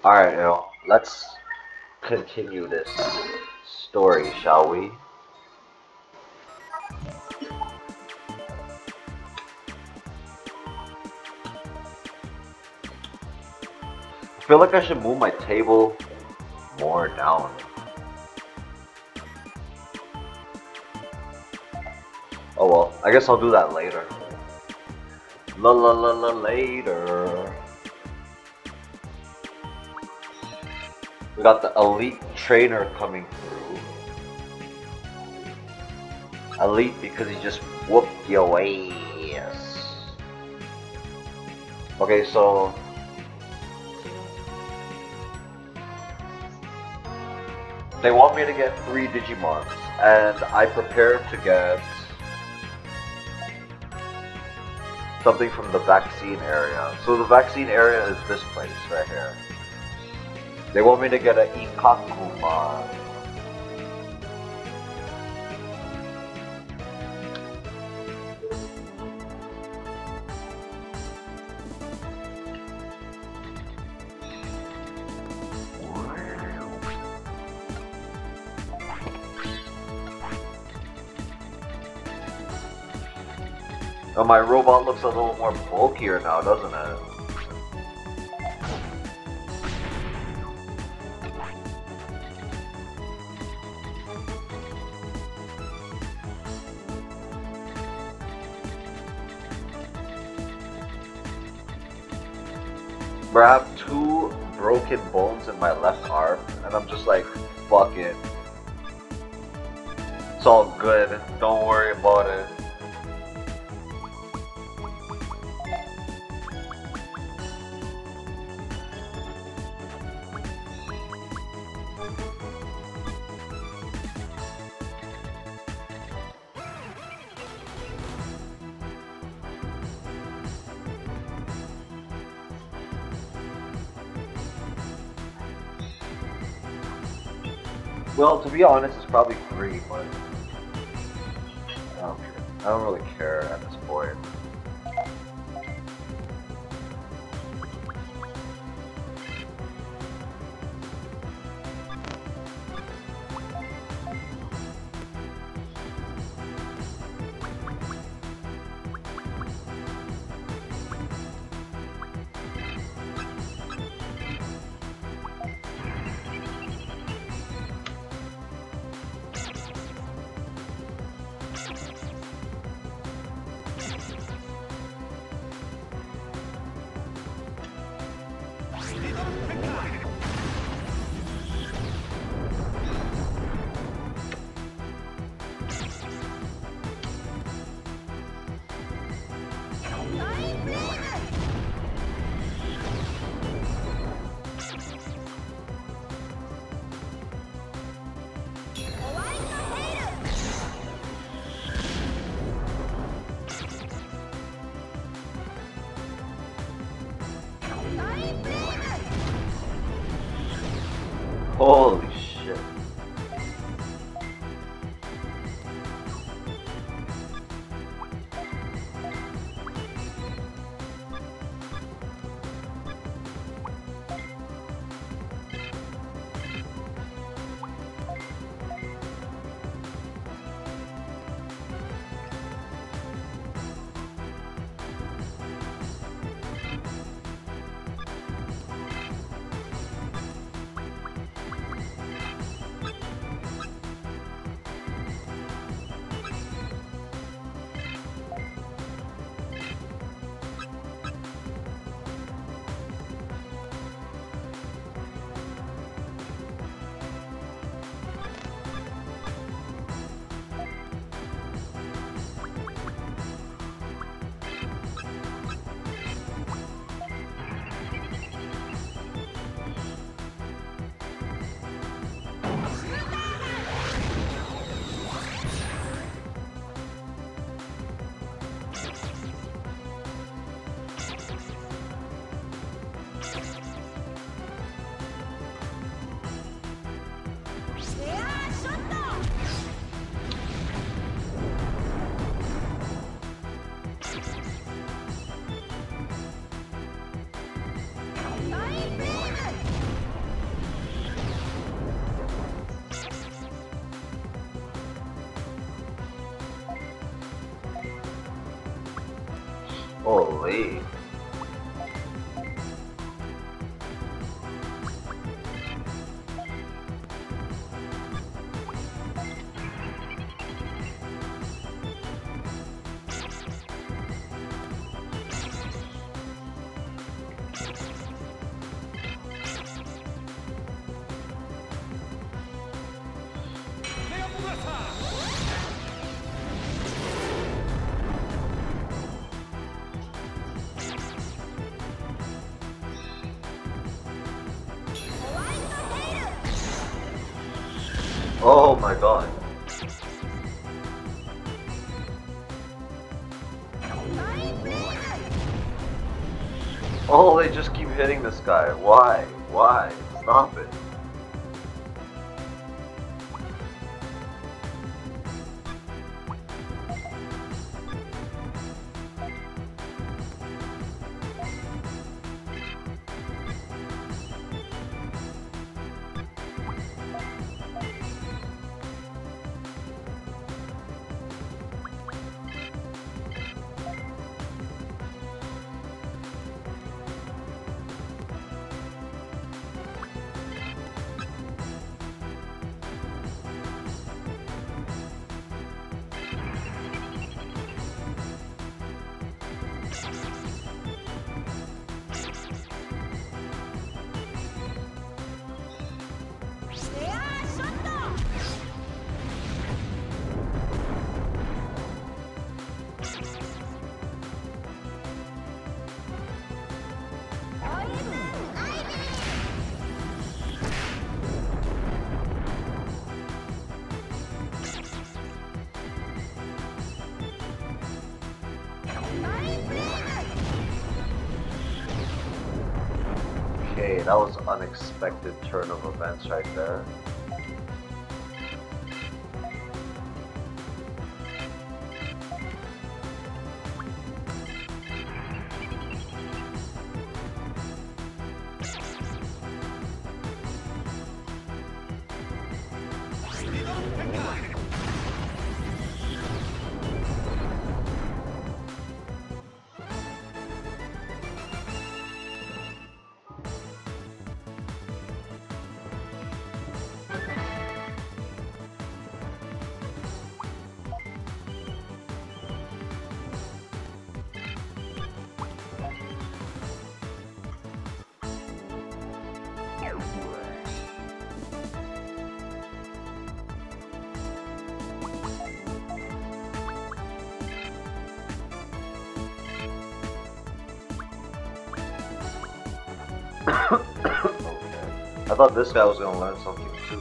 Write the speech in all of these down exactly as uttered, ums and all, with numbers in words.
Alright, you know, let's continue this story, shall we? I feel like I should move my table more down. Oh well, I guess I'll do that later. La la la la later. We got the elite trainer coming through. Elite because he just whooped your ass. Okay, so they want me to get three Digimons, and I prepared to get something from the vaccine area. So the vaccine area is this place right here. They want me to get an Ikkakumon. Oh, my robot looks a little more bulkier now, doesn't it? Bro, I have two broken bones in my left arm, and I'm just like, fuck it. It's all good, don't worry about it. Well, to be honest, it's probably three, but I don't, I don't really care at this point. Holy shit. Holy. Oh my god. Oh, they just keep hitting this guy. Why? Why? Stop it. Okay, that was an unexpected turn of events right there. Okay. I thought this guy was gonna learn something too.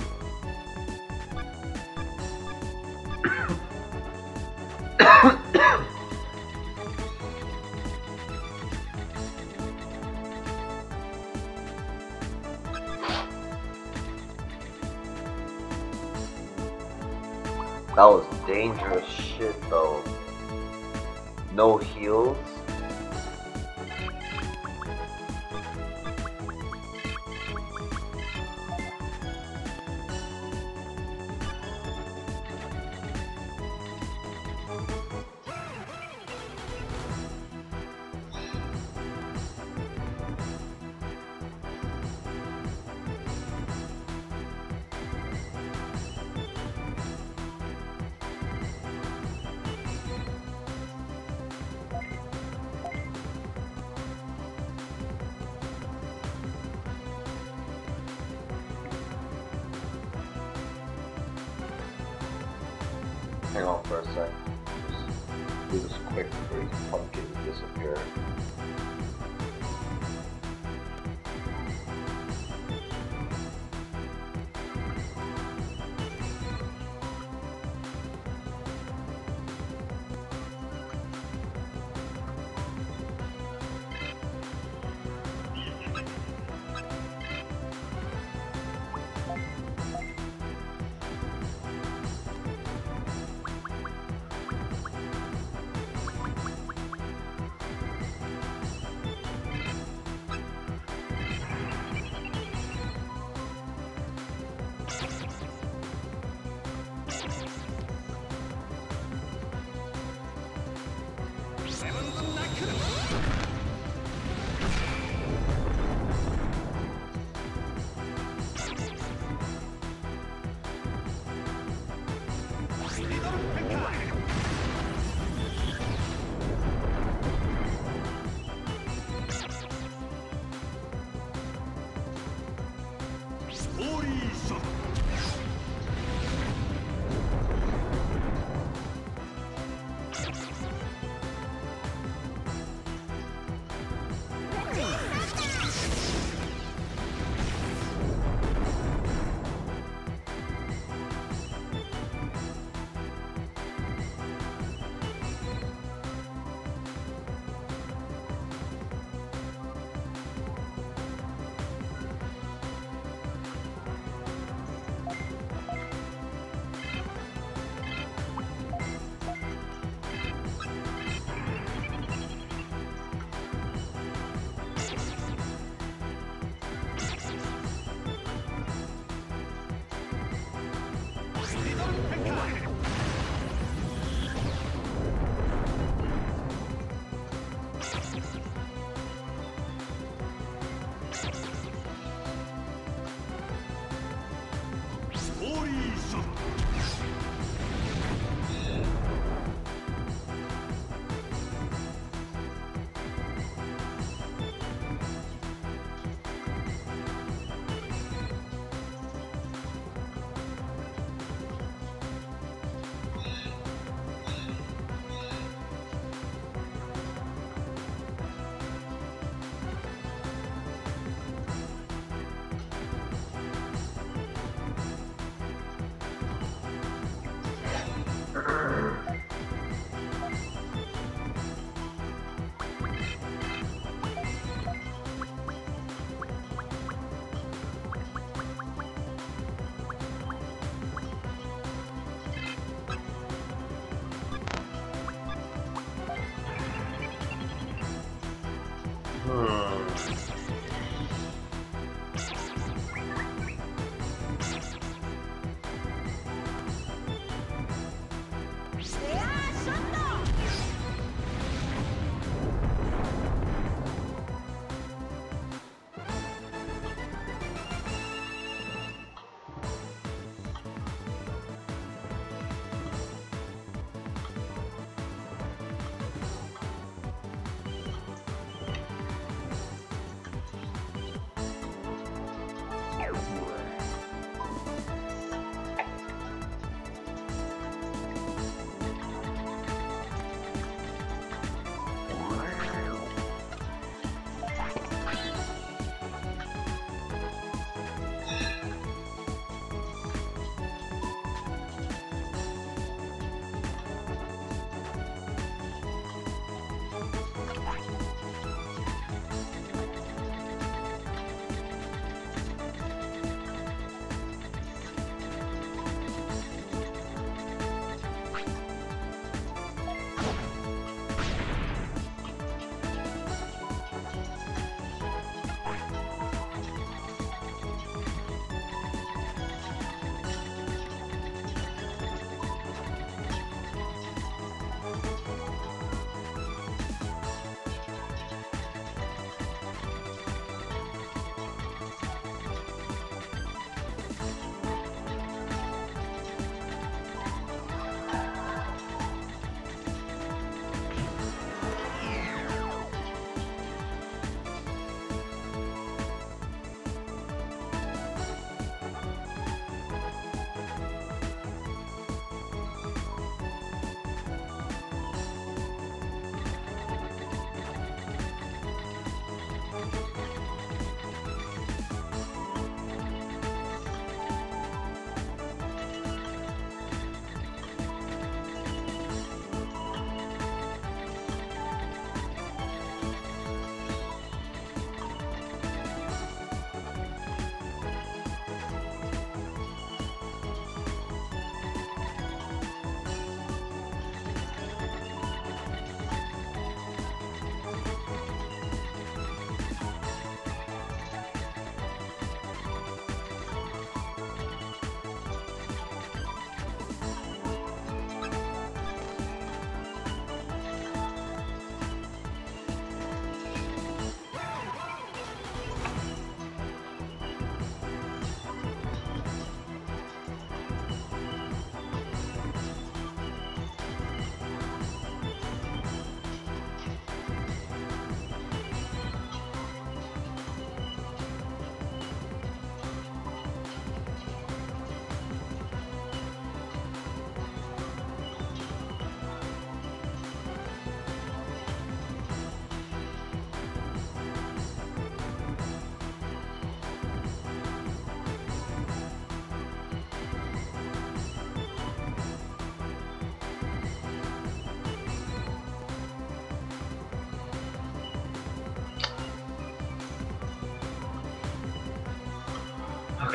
That was dangerous shit though. No heals. Hang on for a sec. Just do this quick before these pumpkins disappear.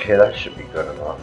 Okay, that should be good enough.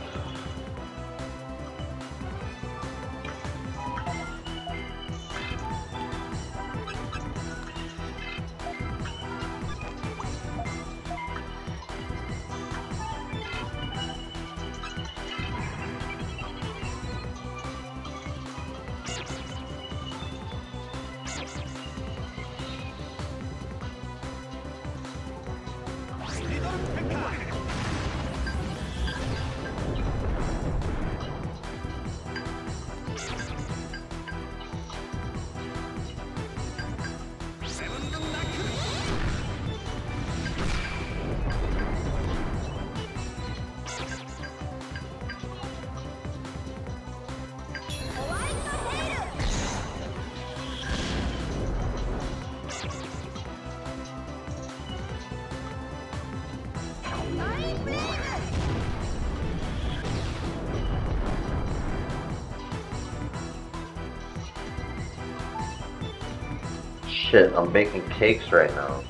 Shit, I'm baking cakes right now.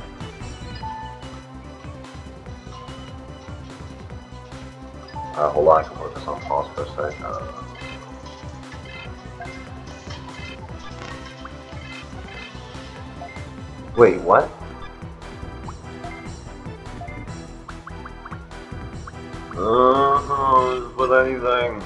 Uh, hold on, I can work this on pause for a second. Uh, wait, what? Uh, with anything.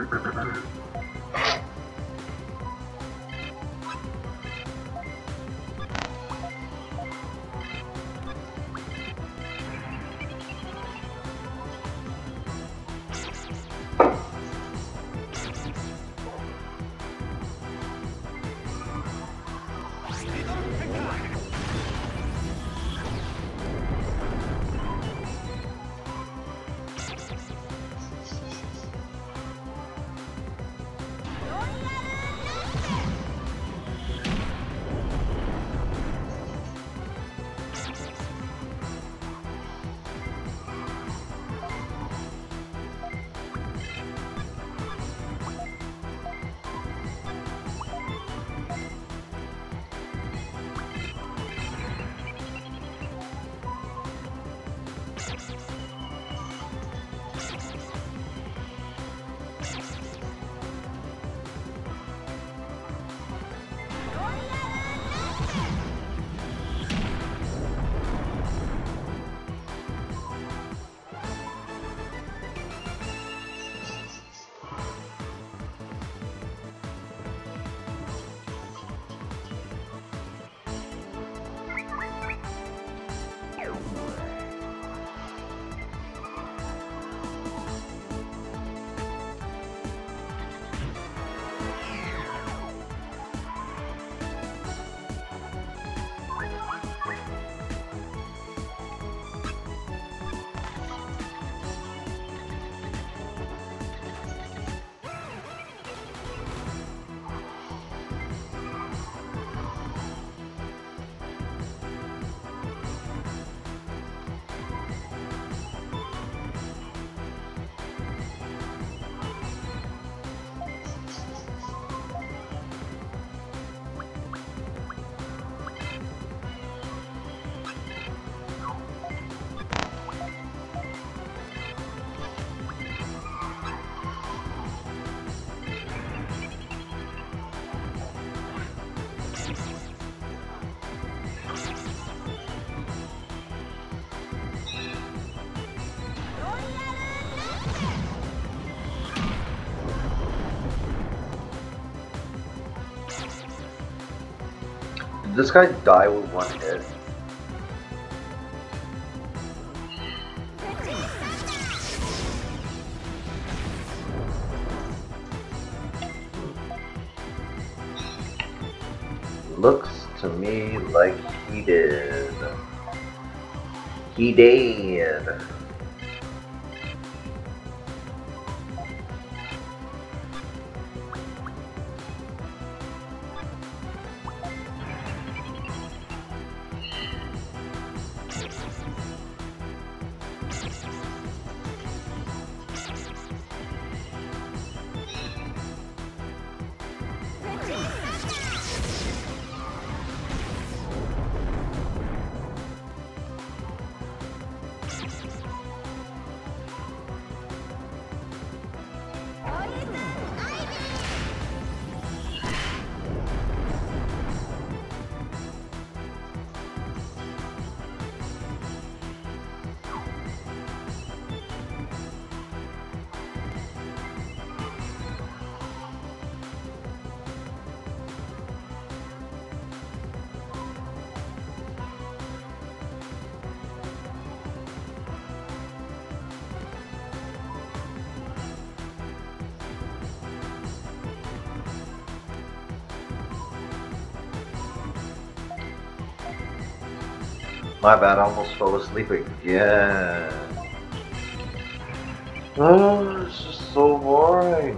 Did this guy die with one hit? Looks to me like he did. He did. My bad, I almost fell asleep again. Oh, it's just so boring.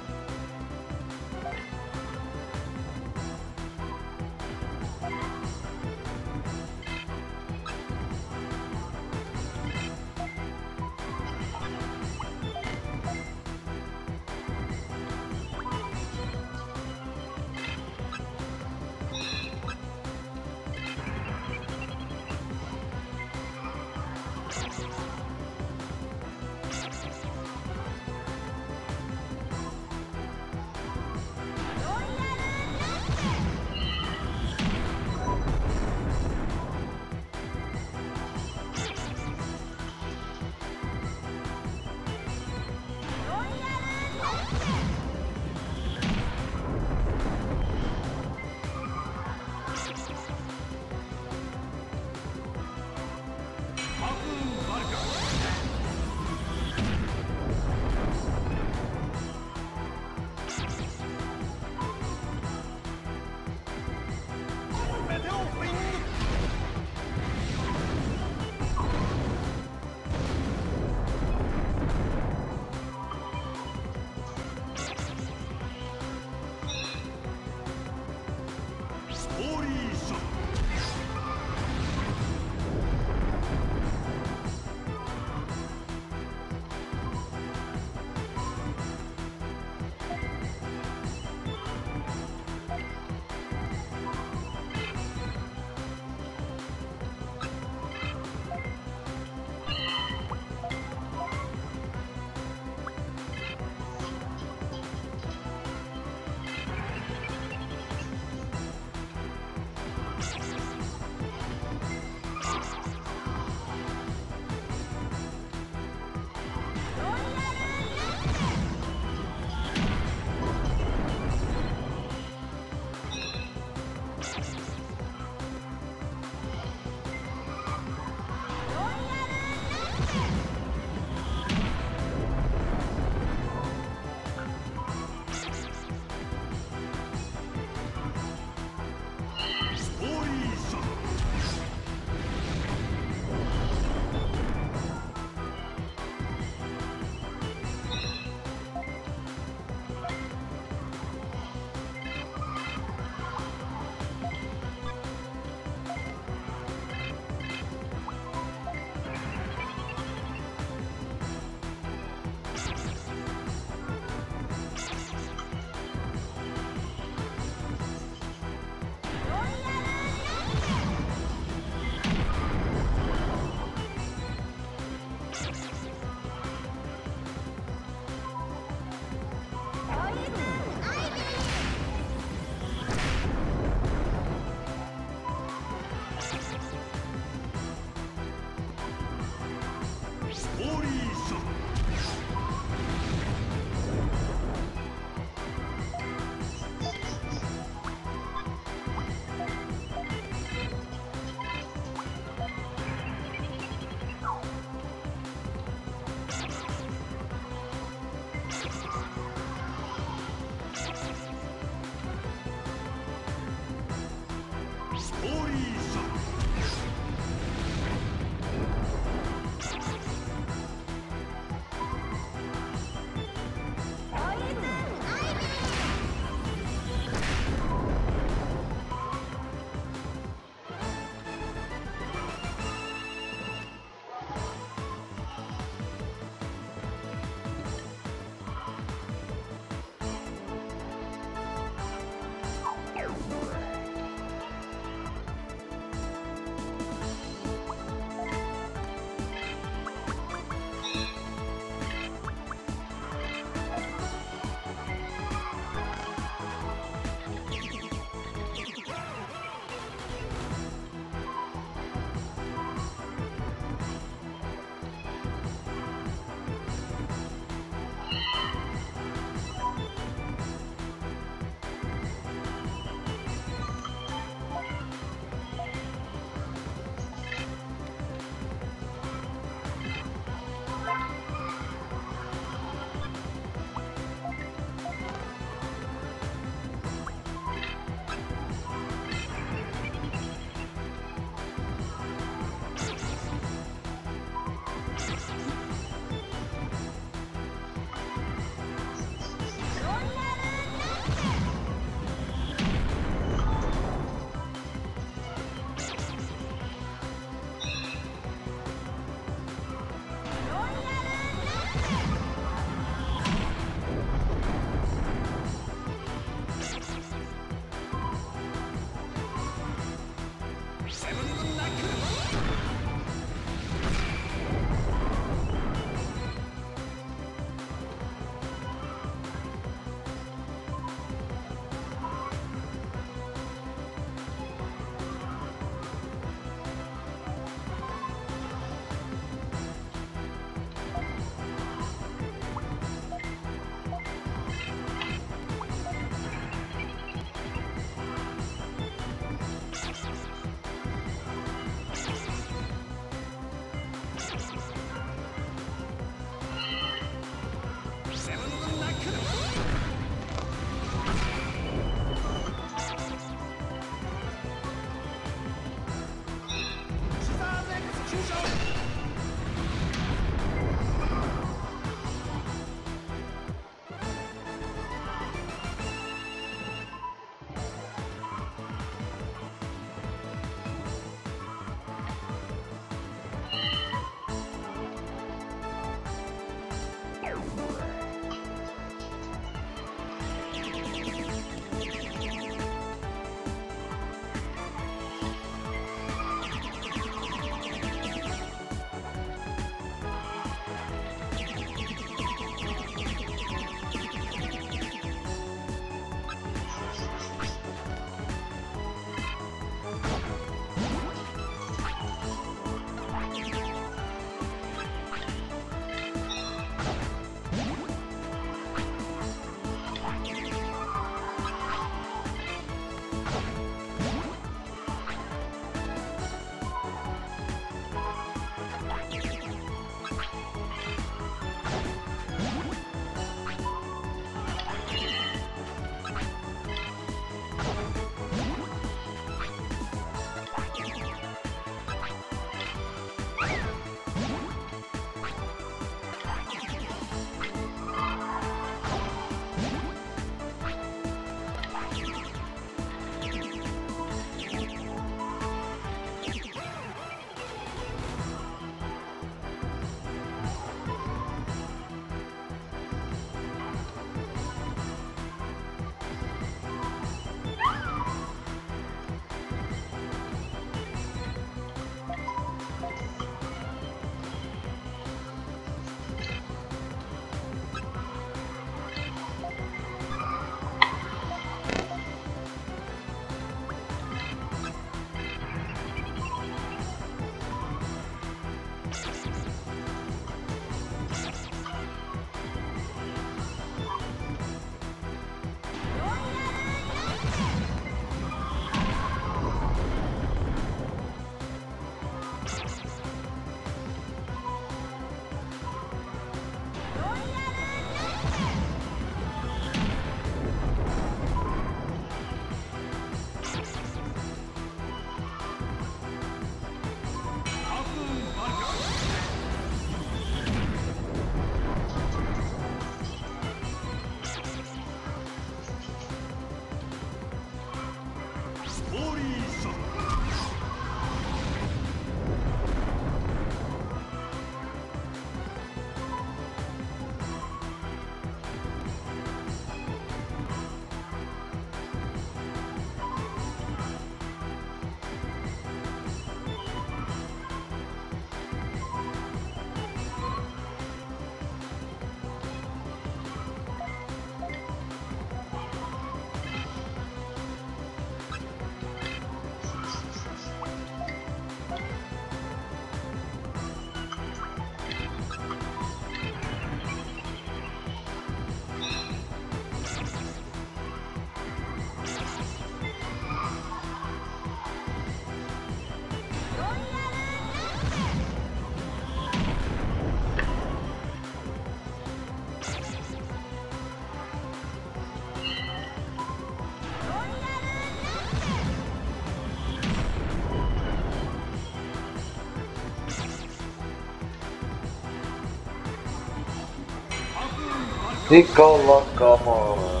Nicolagamon.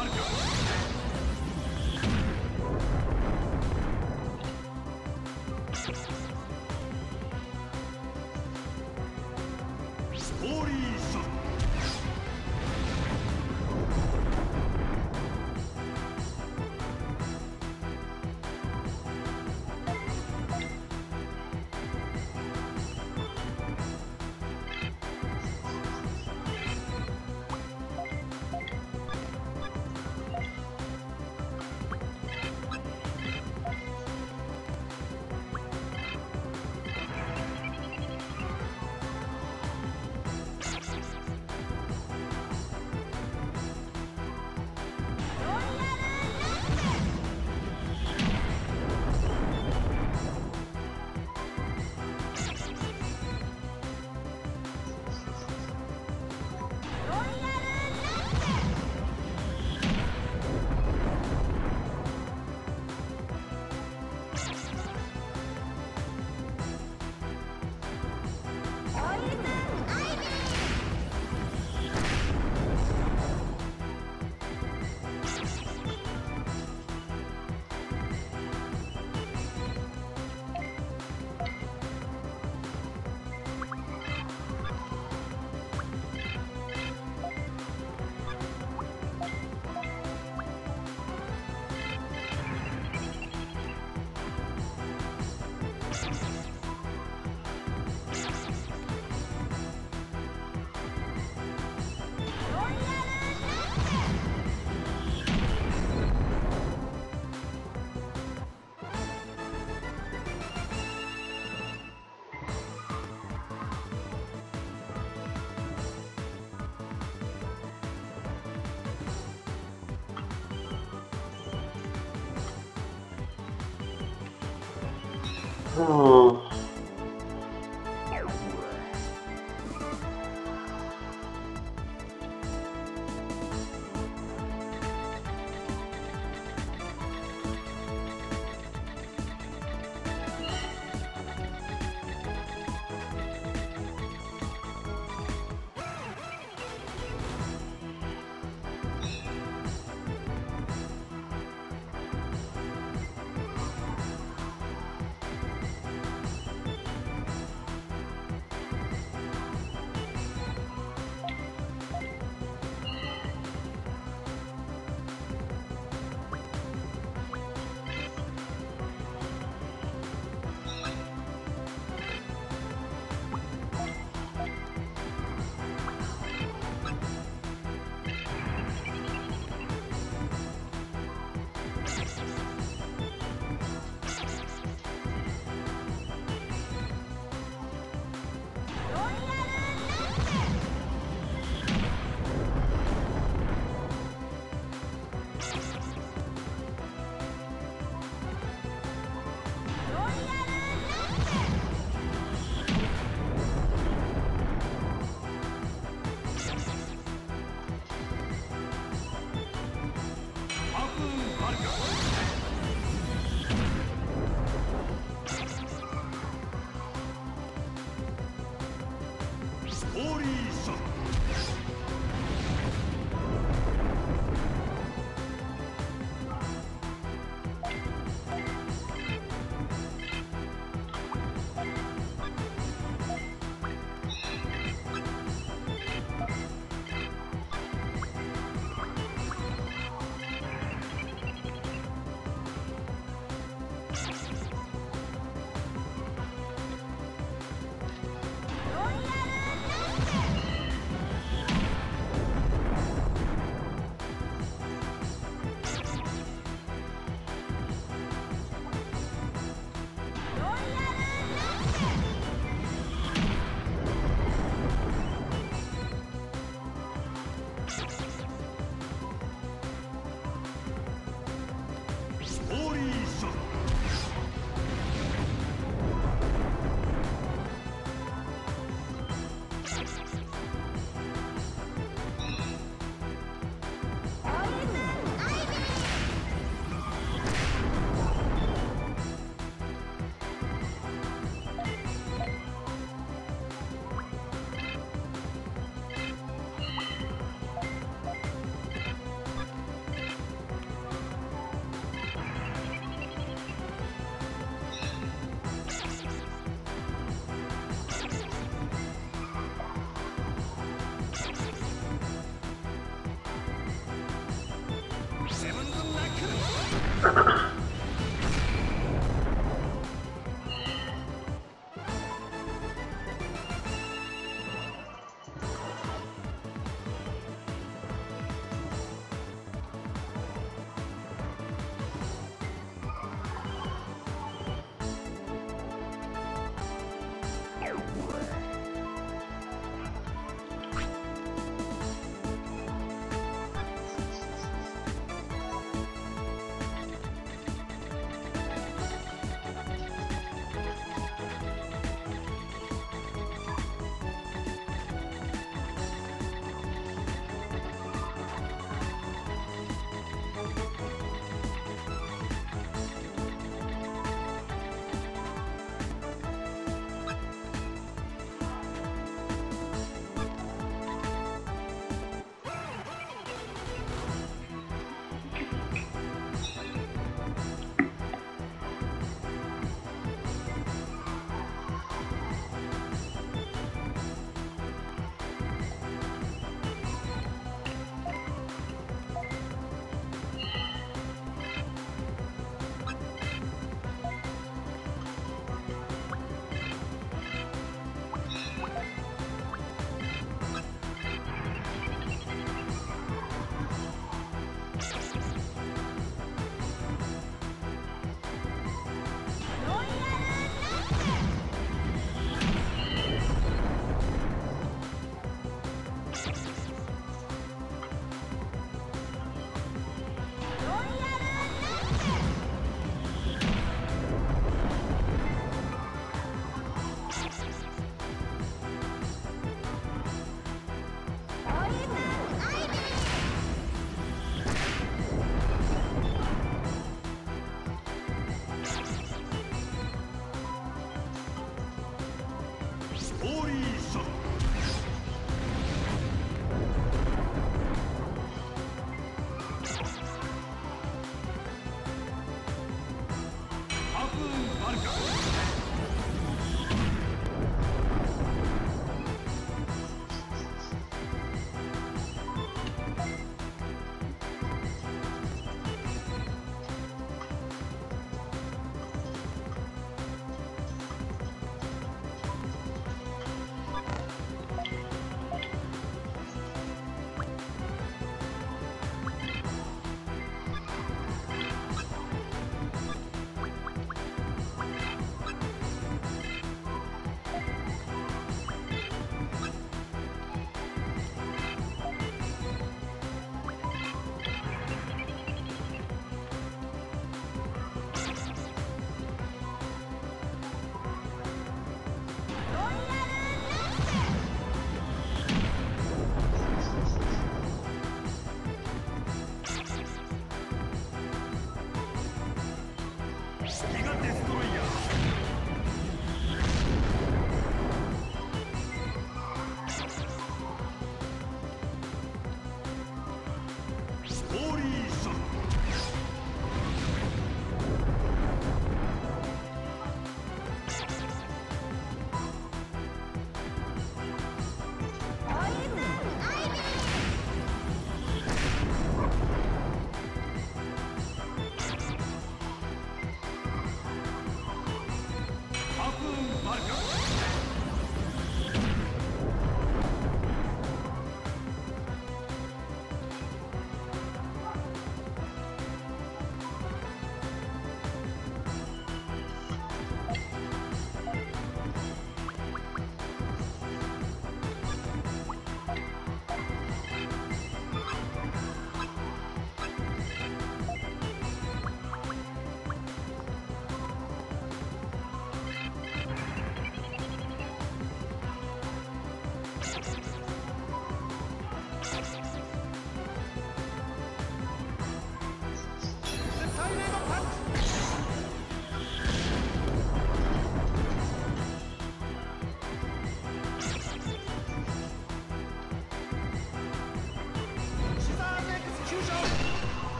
Hmm.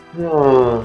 Hmm.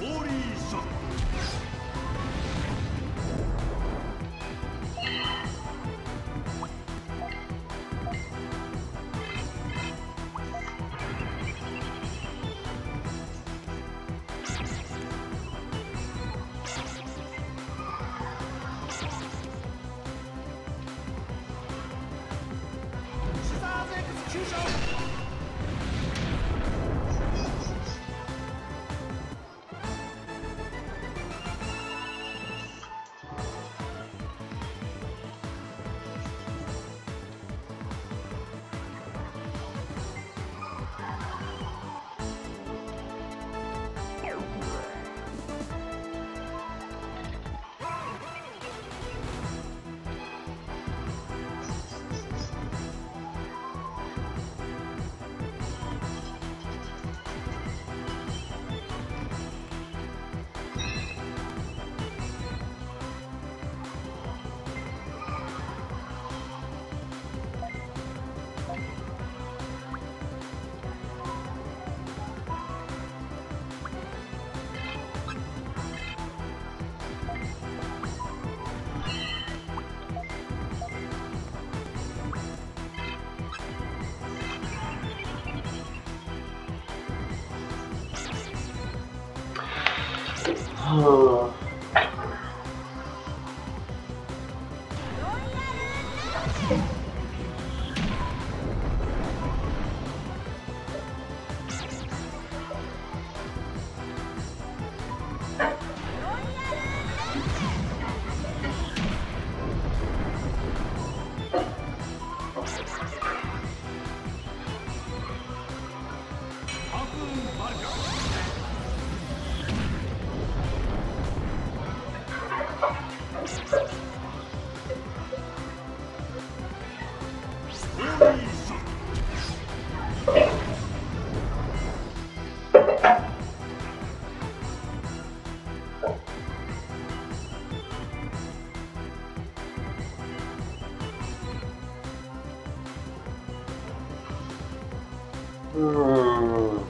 Hmm.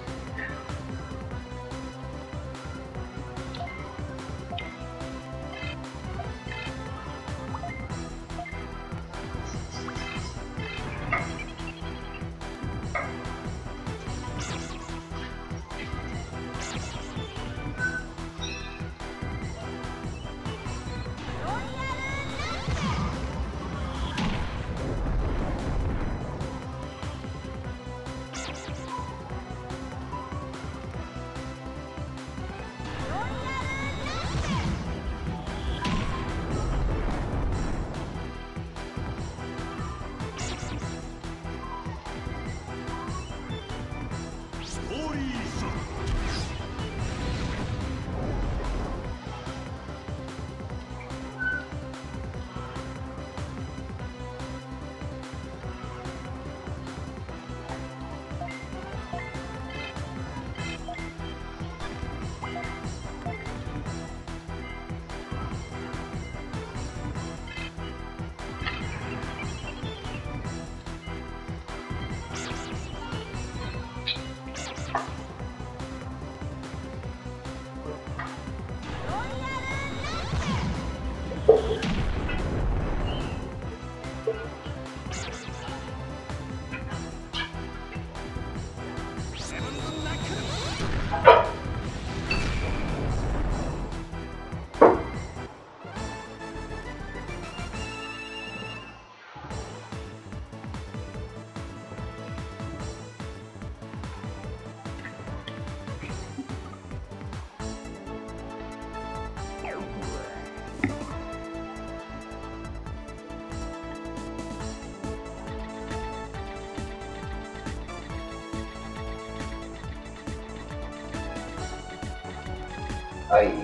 Aye.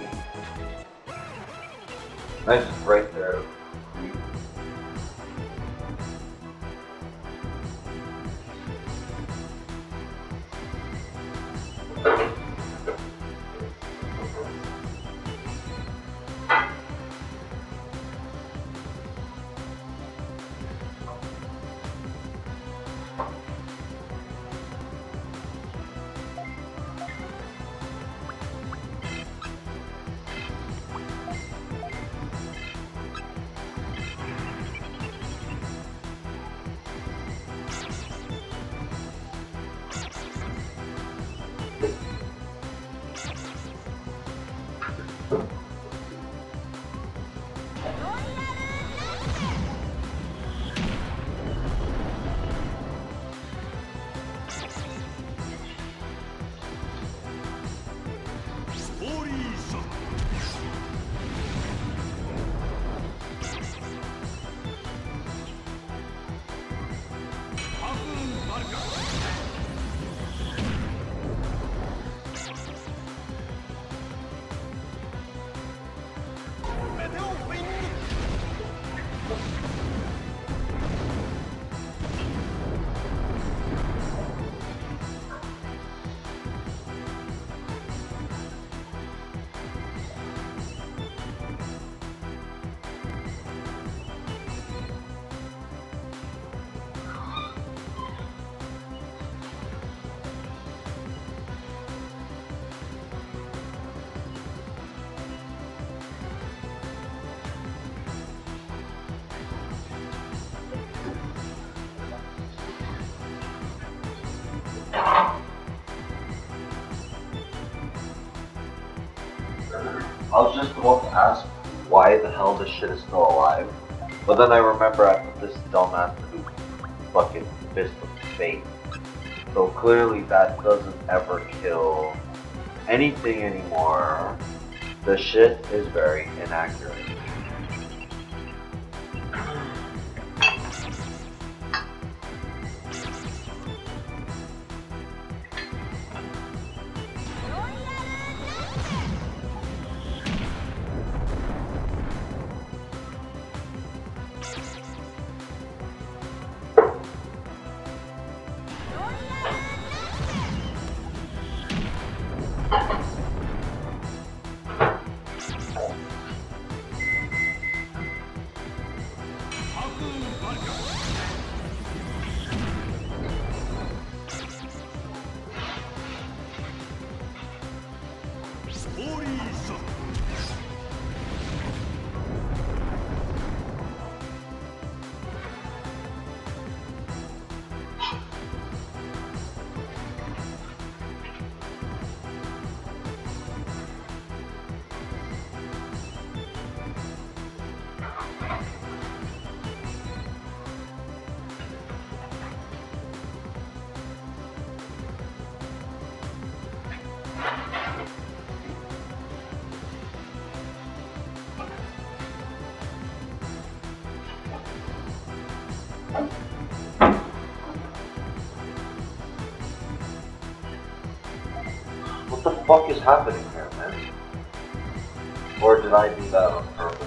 Nice right there. I was just about to ask why the hell this shit is still alive, but then I remember I put this dumbass to fucking Fist of Fate. So clearly that doesn't ever kill anything anymore. The shit is very inaccurate. What the fuck is happening here, man? Or did I do that on purpose?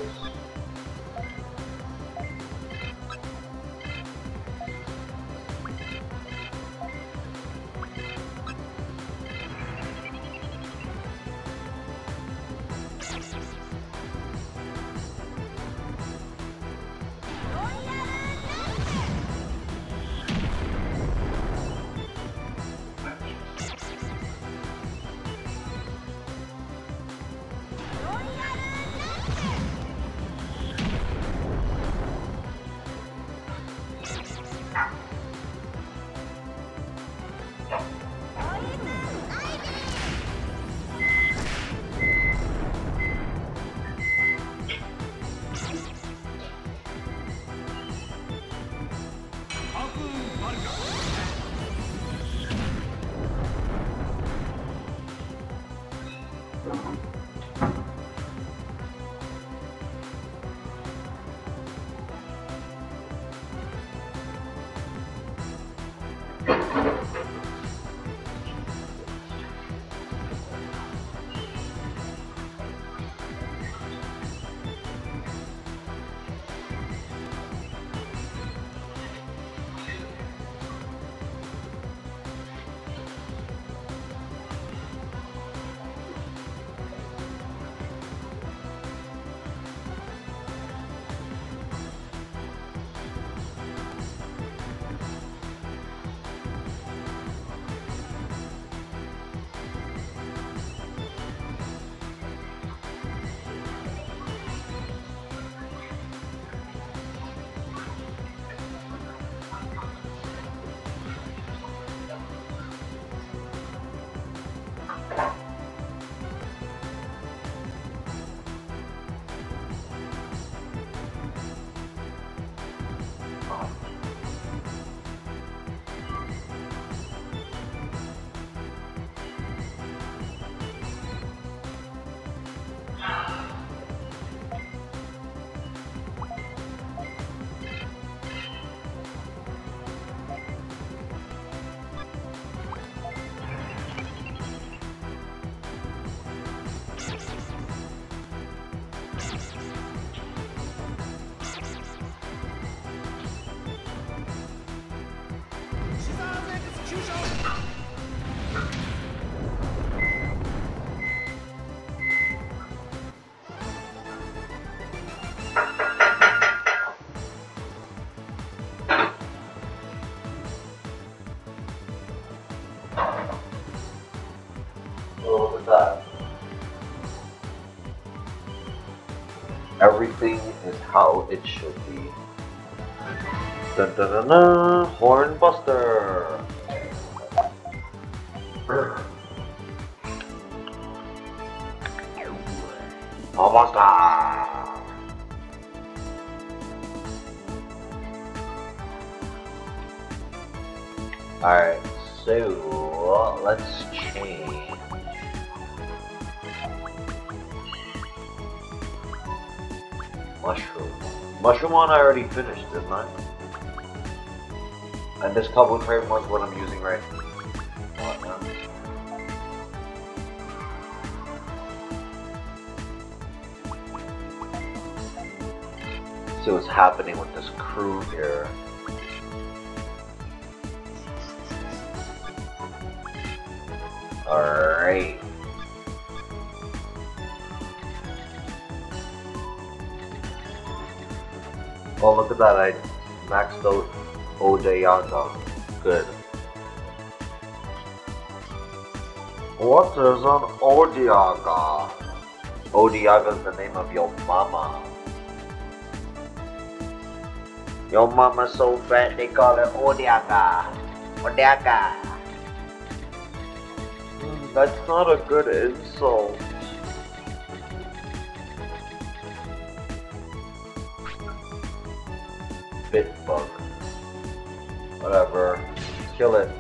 Everything is how it should be. Dun dun dun dun! Horn Buster! Almost there! Alright, so let's change. Mushroom. Mushroom one I already finished, didn't I? And this Cobble Frame was what I'm using right now. See what's happening with this crew here. Alright. Oh, look at that, I maxed out Odiaga. Good. What is an Odiaga? Odiaga is the name of your mama. Your mama's so fat they call her Odiaga. Odiaga. Mm, that's not a good insult. Bitbug. Whatever. Kill it.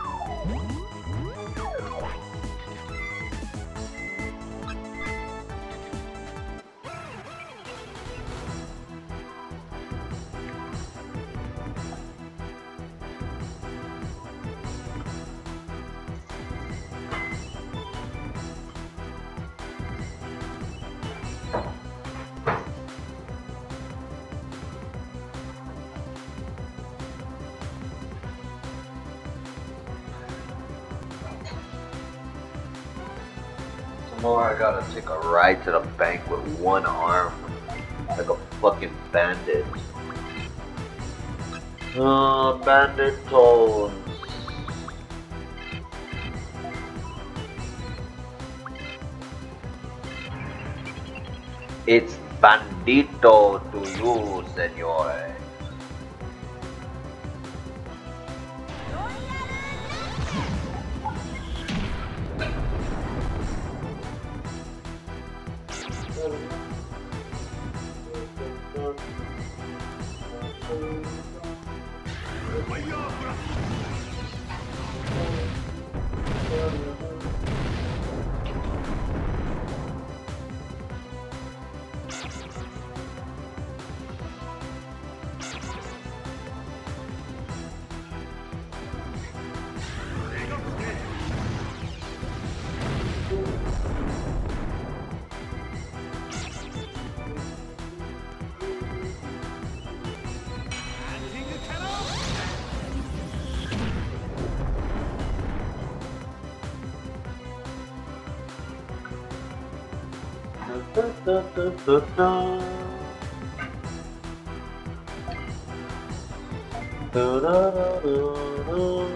More, I gotta take a ride to the bank with one arm, like a fucking bandit. Uh, bandit tones. It's bandito to you, senor. Da, da, da, da, da. Da, da, da, da,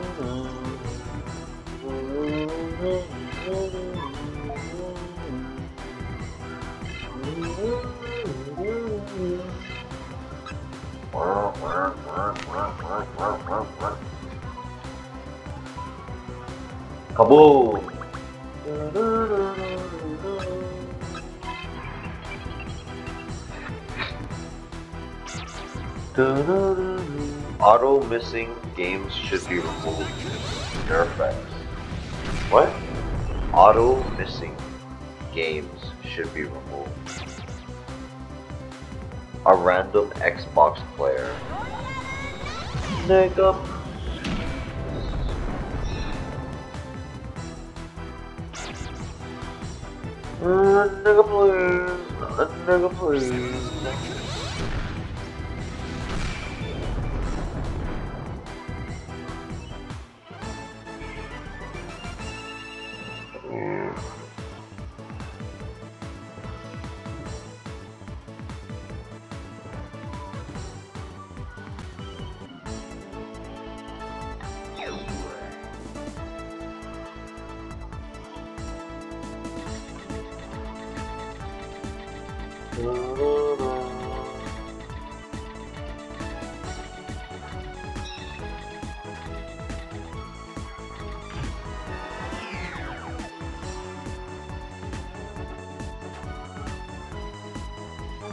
Kaboom! Auto missing games should be removed. Nerfx. What? Auto missing games should be removed. A random Xbox player. Nigga. Uh, nigga please. Uh, nigga please.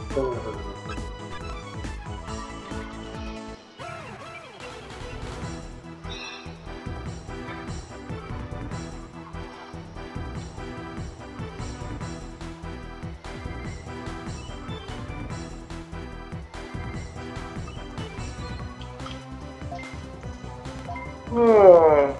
Hmm.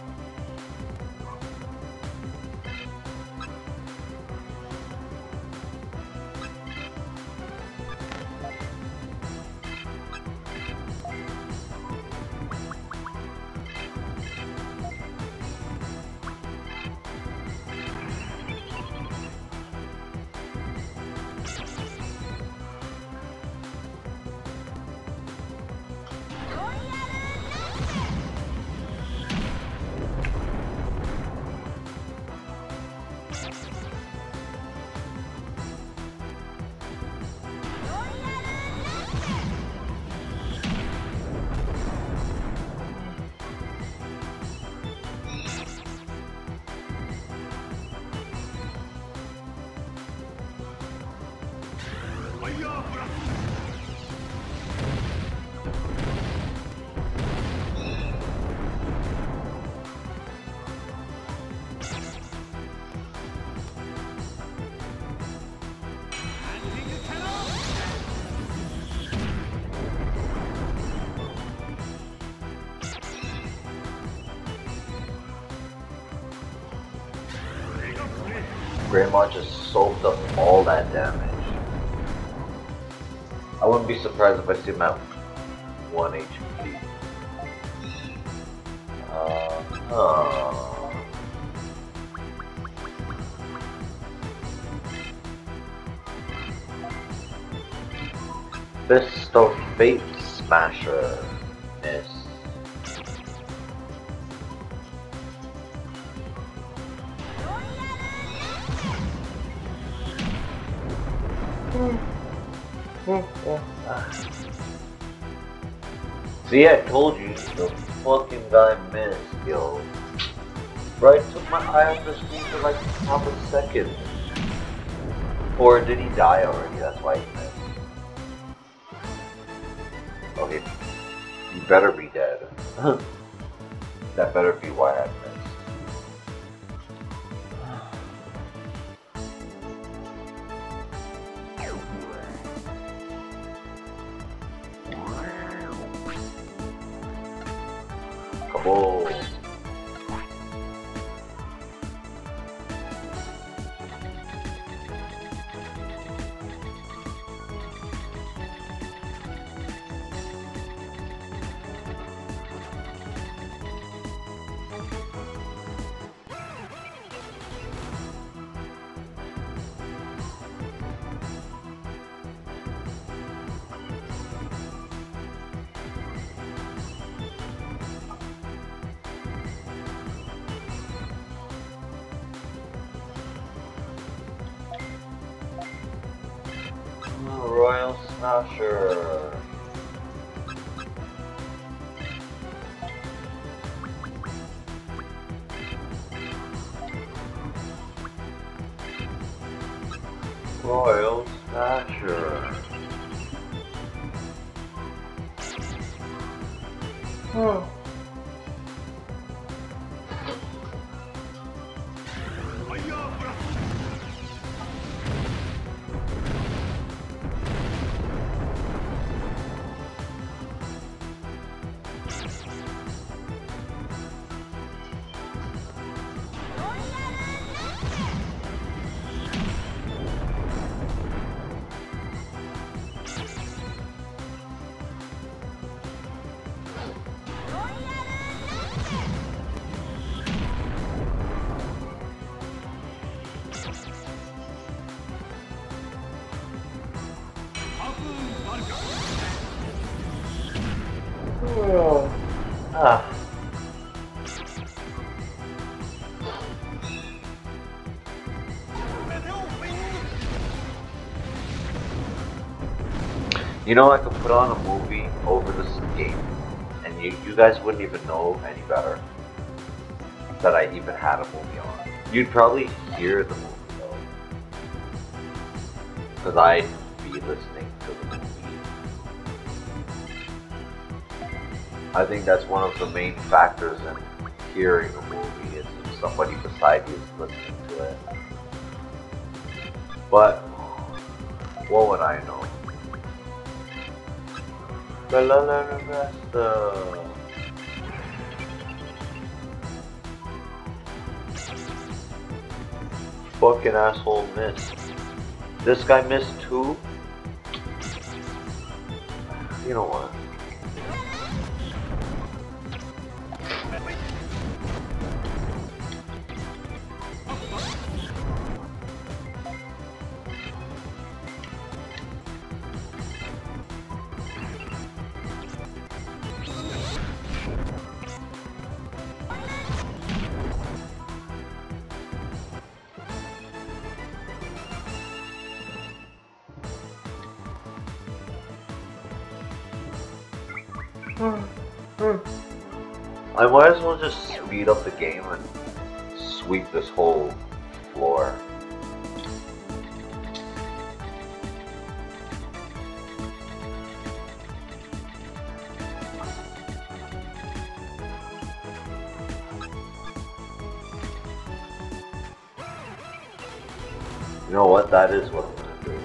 Greymon just soaked up all that damage. I wouldn't be surprised if I see him at one H P. Uh, uh. Fist of Fate Smasher. Miss. See, I told you, the fucking guy missed, yo. Bro, I took my eye off the screen for like half a second. Or did he die already? That's why he missed. Okay, you better be dead. That better be why I missed. Whoa. Royal Smasher. Royal Smasher. Hmm. Oh. Ah. You know, I could put on a movie over this game, and you, you guys wouldn't even know any better that I even had a movie on. You'd probably hear the movie though, because I'd be in listening to the movie. I think that's one of the main factors in hearing a movie is if somebody beside you is listening to it. But what would I know? La la la la la. Fucking asshole missed. This guy missed too? You know what? I might as well just speed up the game and sweep this whole floor. You know what? That is what I'm gonna do.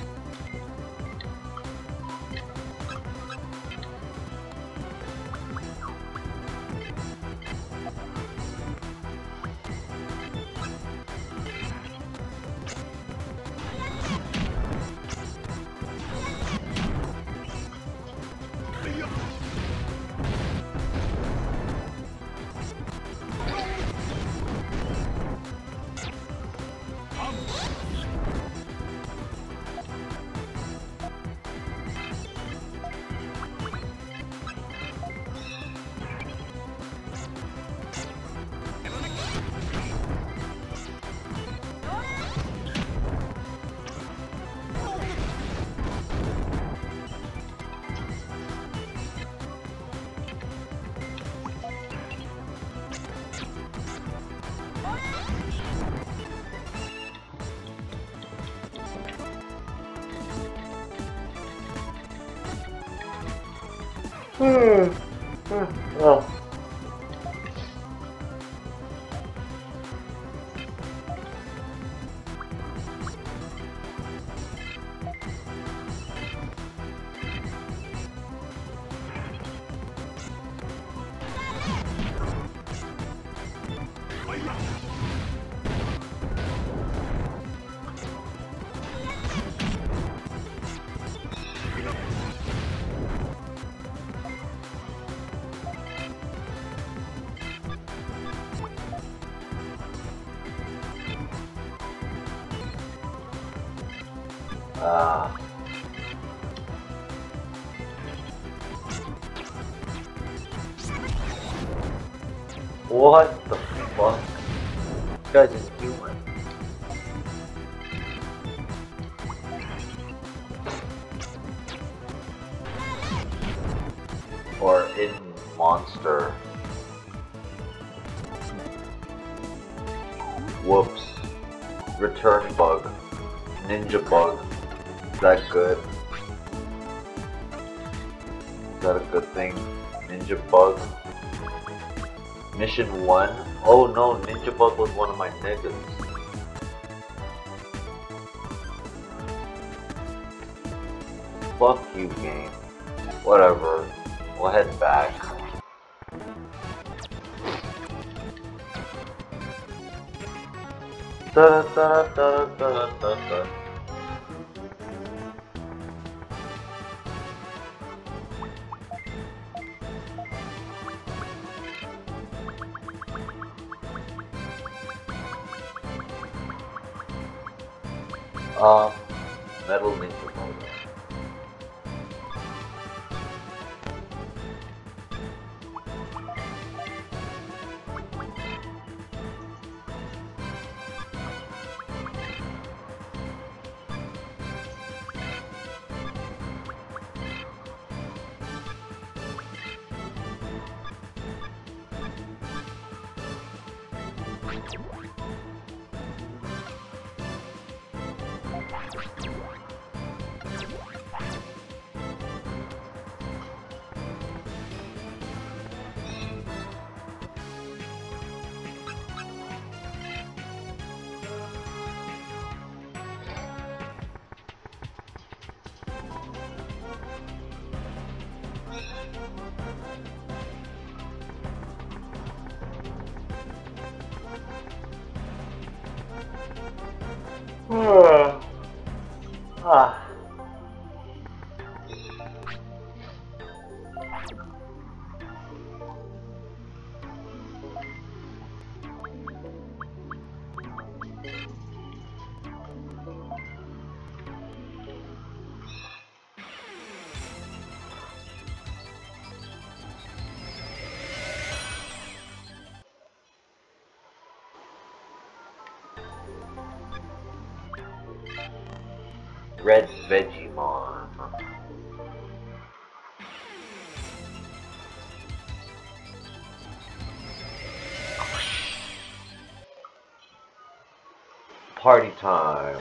Hmm. Hmm. Oh. Ah. What the fuck? This guy's inhuman. Or in monster. Whoops. Return bug. Ninja bug. Is that good? Is that a good thing? Ninja bug. Mission one? Oh no, Ninja bug was one of my niggas. Fuck you, game. Whatever. We'll head back. Da da da da da da. Um, Metal Ninja Motor. Ah. Red Vegemon. Party time.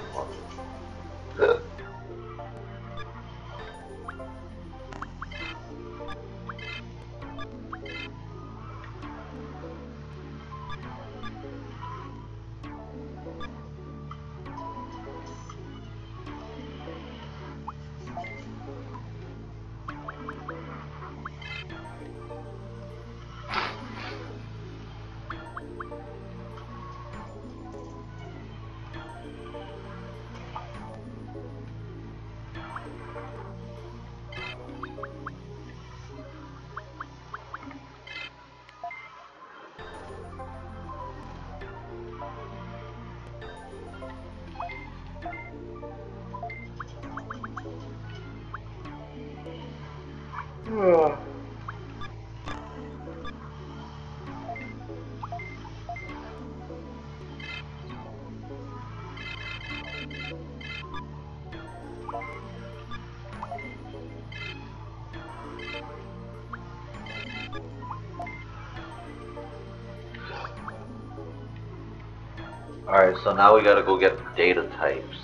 Alright, so now we gotta go get the data types.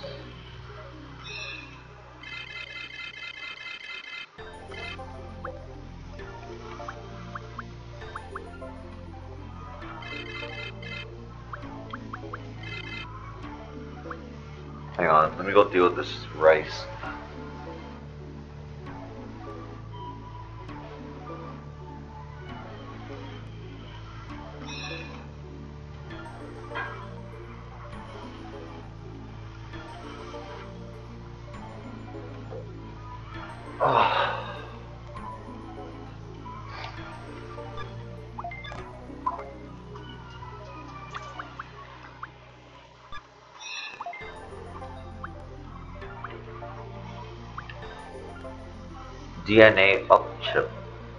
Hang on, let me go deal with this rice. D N A up chip.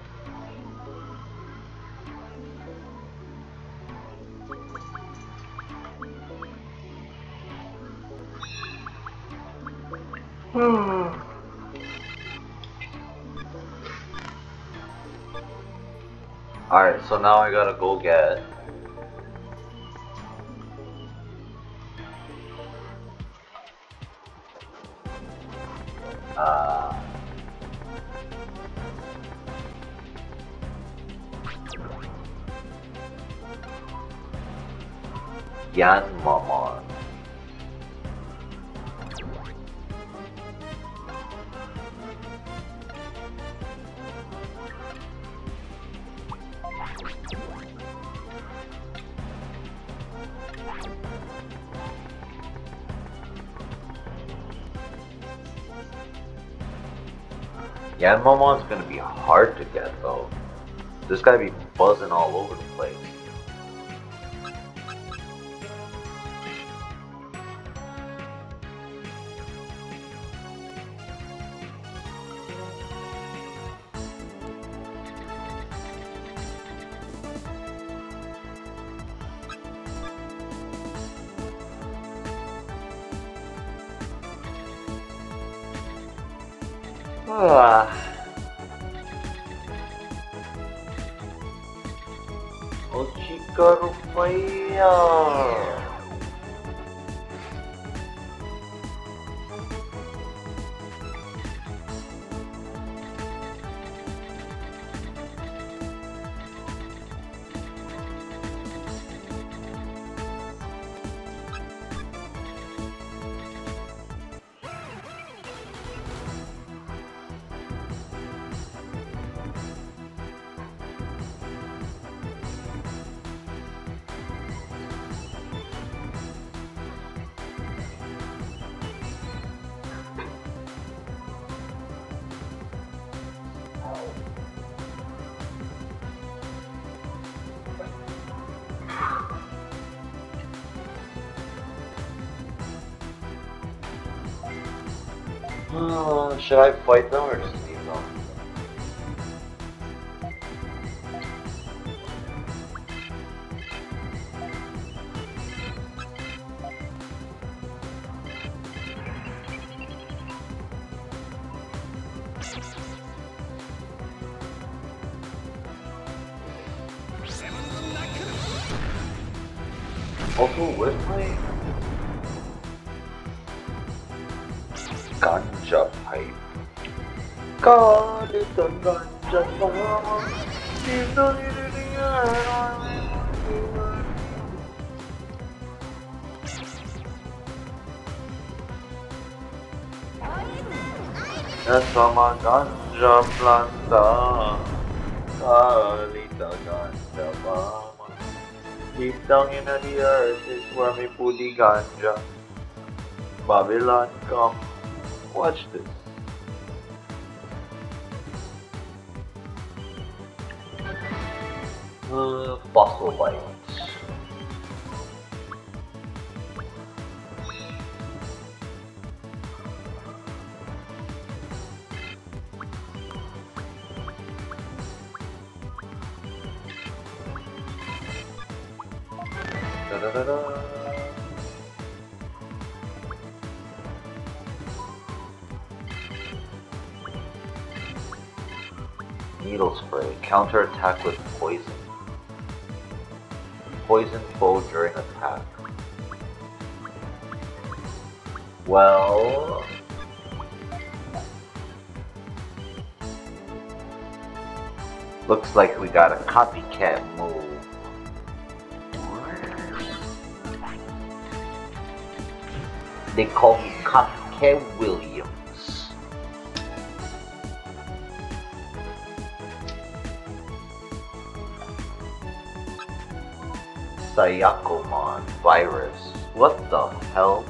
Alright, so now I gotta go get uh Yanmamon. Yanmamon's gonna be hard to get though. This guy be buzzing all over the place. Ah. Ochika Rupaya. Uh, should I fight them or just leave them? Also, with my ganja pipe. God, it's a ganja pipe. Sama ganja planta. Kalita ganja mama. Deep down in the earth is where we put the ganja. Babylon come. Watch this. Uh, fossil bites. Da da da da. Needle spray. Counter attack with poison. Poison foe during attack. Well, looks like we got a copycat move. They call me Copycat Williams. Sayakomon virus. What the hell?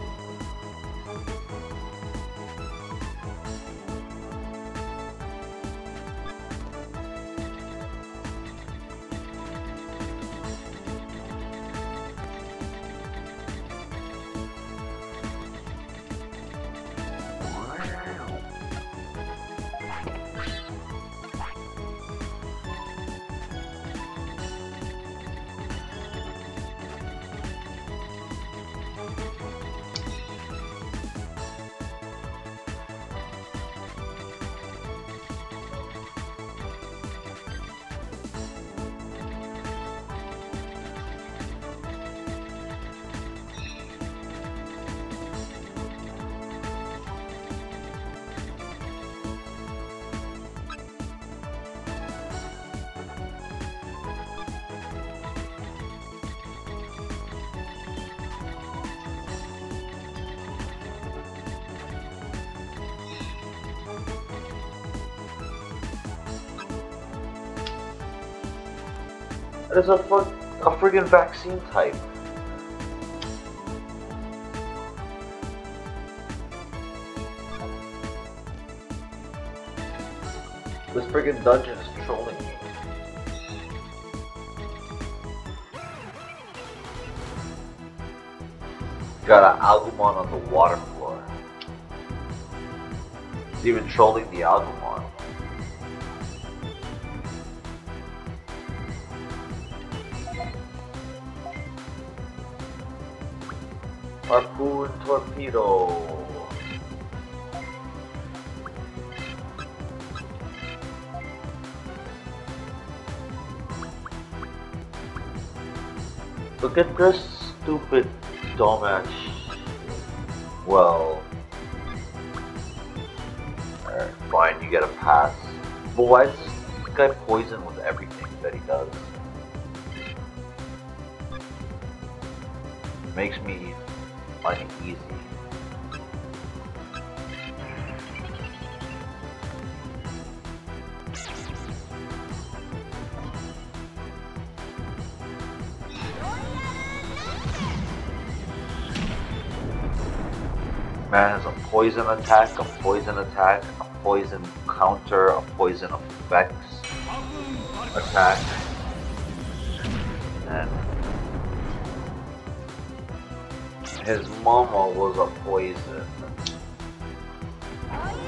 There's a fuck a friggin' vaccine type. This friggin' dungeon is trolling me. Got an Agumon on the water floor. It's even trolling the Agumon. Harpoon torpedo. Look at this stupid dumbass. Well, alright, fine, you get a pass. But why is this guy poisoned with everything that he does? Makes me uneasy. Man has a poison attack, a poison attack, a poison counter, a poison effects attack, and his mama was a poison.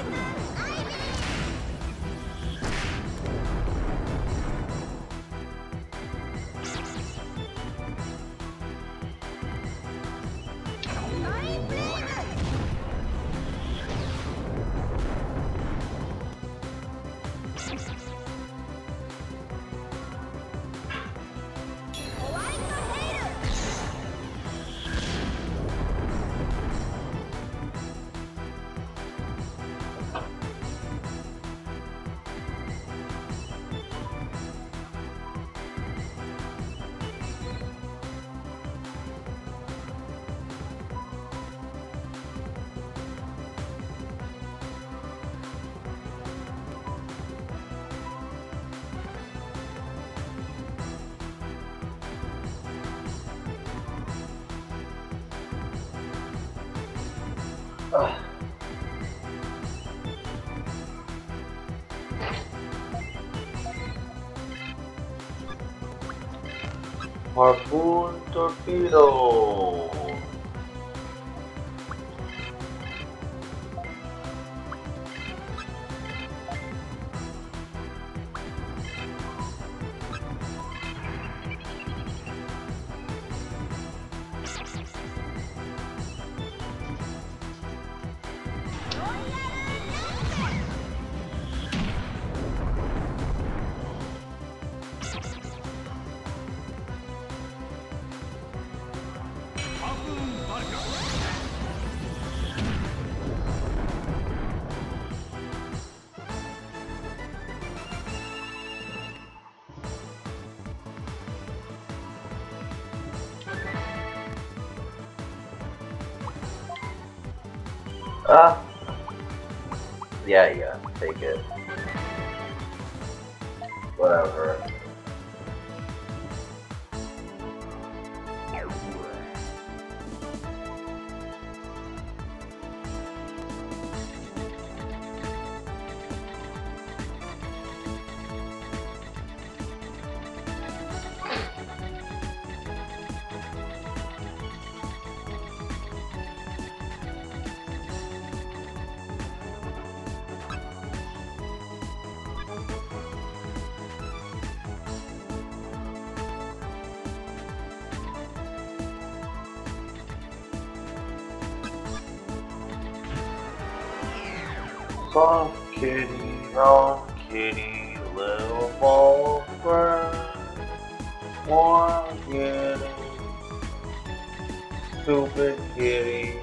Ugh. Harpoon torpedo. Ah, yeah, yeah, take it. Whatever. Soft kitty, round kitty, little ball of fur. Warm kitty, stupid kitty.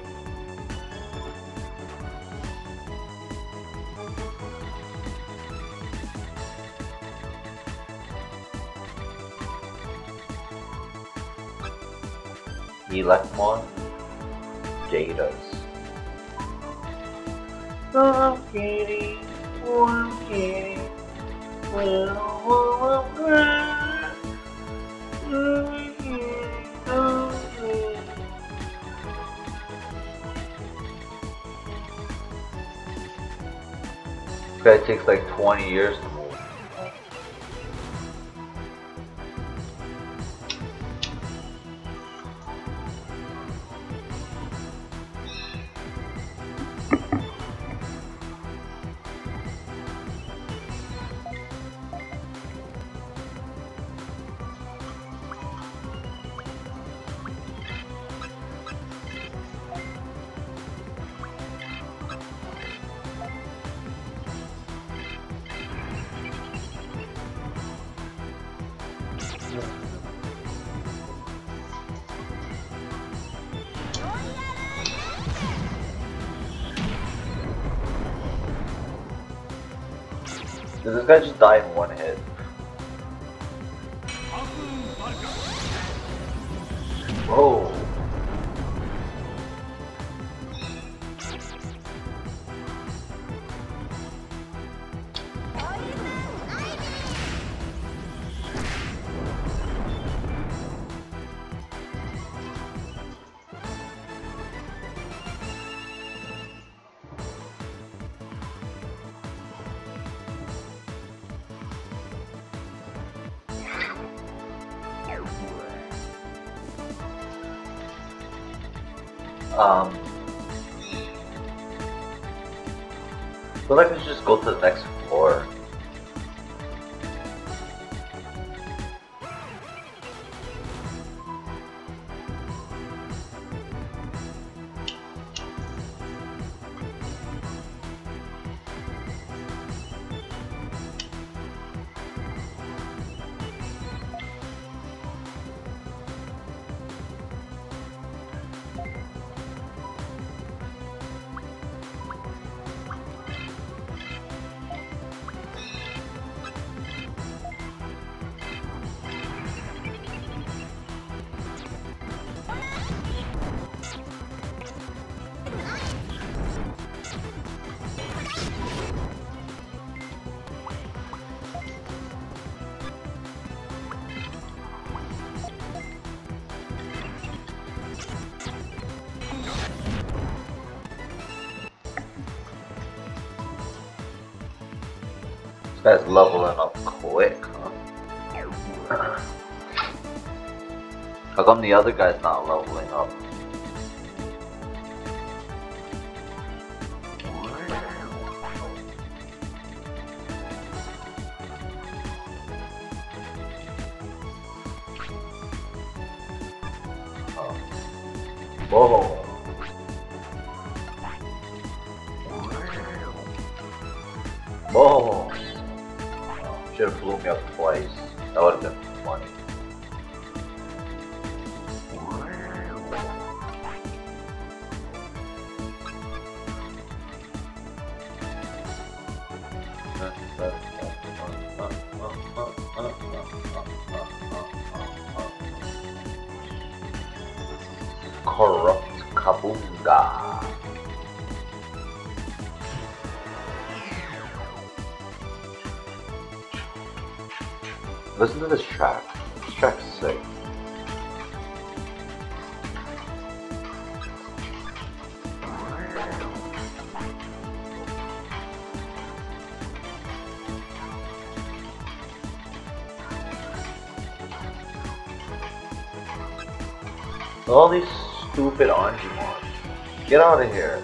Elecmon, Jadas. Soft kitty, warm kitty, little ball of fur. Stupid kitty, stupid kitty. This guy takes like twenty years to move. Did this guy just die in one hit? Whoa. Um, I feel like we should just go to the next floor. This guy's leveling up quick, huh? How come the other guy's not leveling up? Whoa. Whoa. Should have blew me up twice. That would have been funny. Corrupt Kabunga. Listen to this track. This track's sick. All these stupid Anjumon. Get out of here.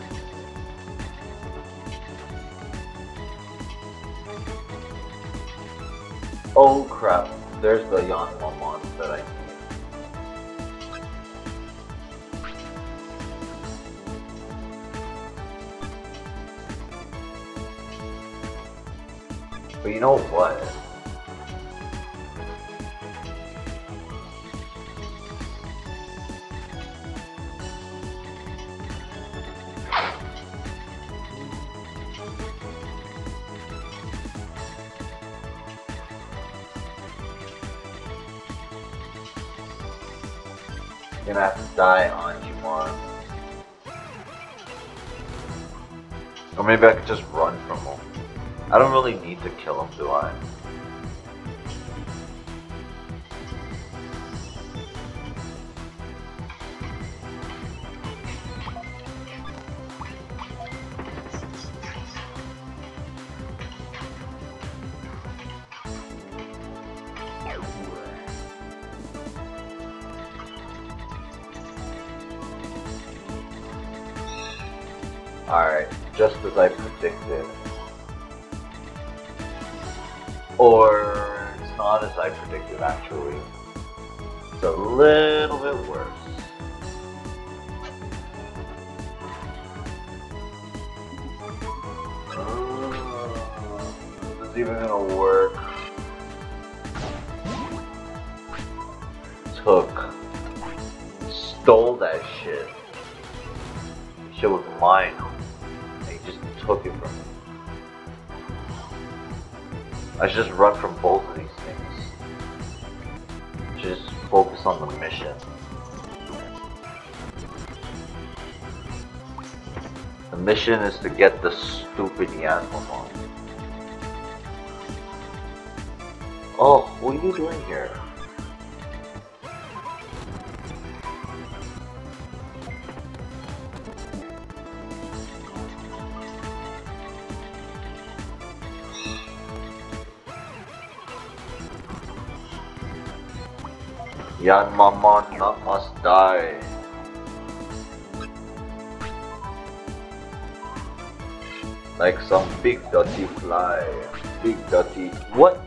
Oh crap, there's the Yanmamon that I need. But you know what? You're gonna have to die, Anjumon. Or maybe I could just run from him. I don't really need to kill him, do I? Alright, just as I predicted. Or it's not as I predicted actually. It's a little bit worse. Uh, is this even gonna work? Took. Stole that shit. Shit was mine. He just took it from me. I should just run from both of these things. Just focus on the mission. The mission is to get the stupid Yanmamon. Oh, what are you doing here? Yanmamon must die. Like some big dirty fly. Big dirty. What?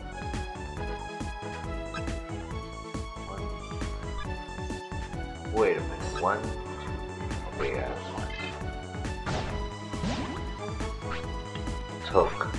Wait a minute. One. Okay, yeah, that's one. Took.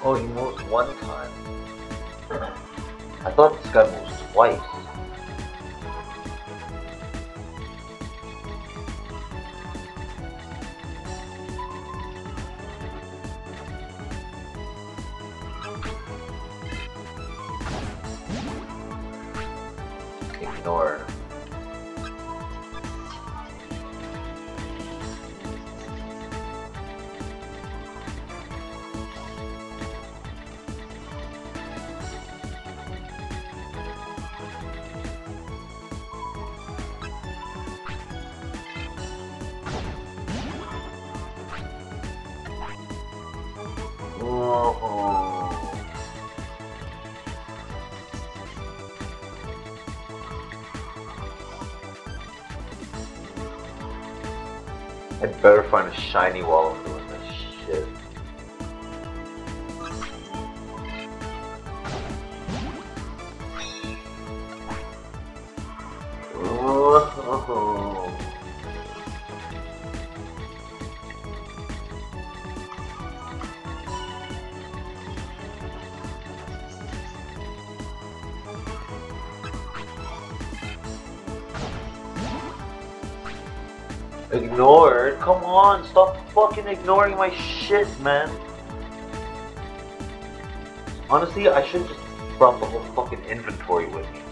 Oh, he moves one time. I thought this guy moves twice. Ignored. Oh. I'd better find a shiny while I'm doing this shit. Oh. Ignored? Come on, stop fucking ignoring my shit, man. Honestly, I should just brought the whole fucking inventory with me.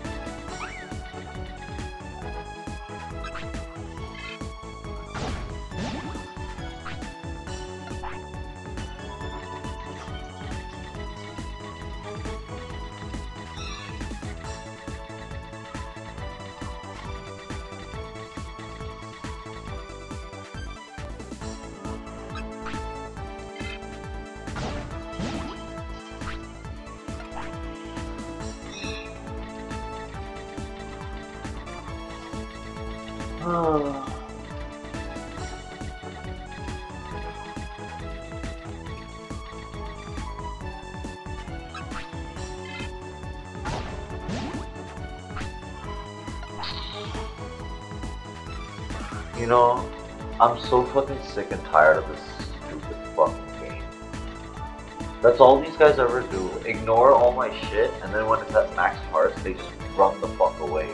You know, I'm so fucking sick and tired of this stupid fucking game. That's all these guys ever do. Ignore all my shit, and then when it's at max hearts, they just run the fuck away.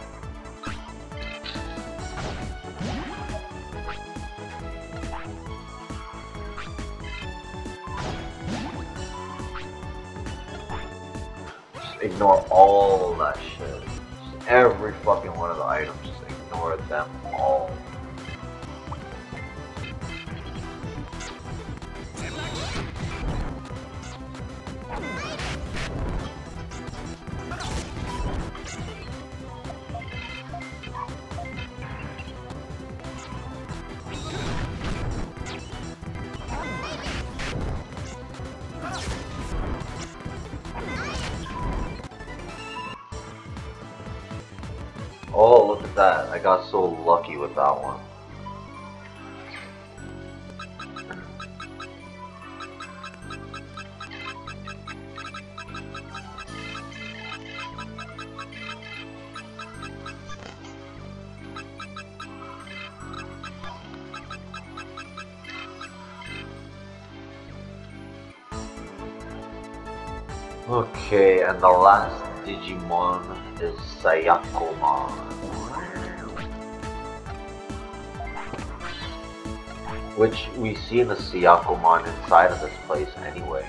Just ignore all that shit. Just every fucking one of the items, just ignore them all. Oh, look at that. I got so lucky with that one. Okay, and the last Digimon is Sayakomon. Which we see in the Sayakomon inside of this place anyway.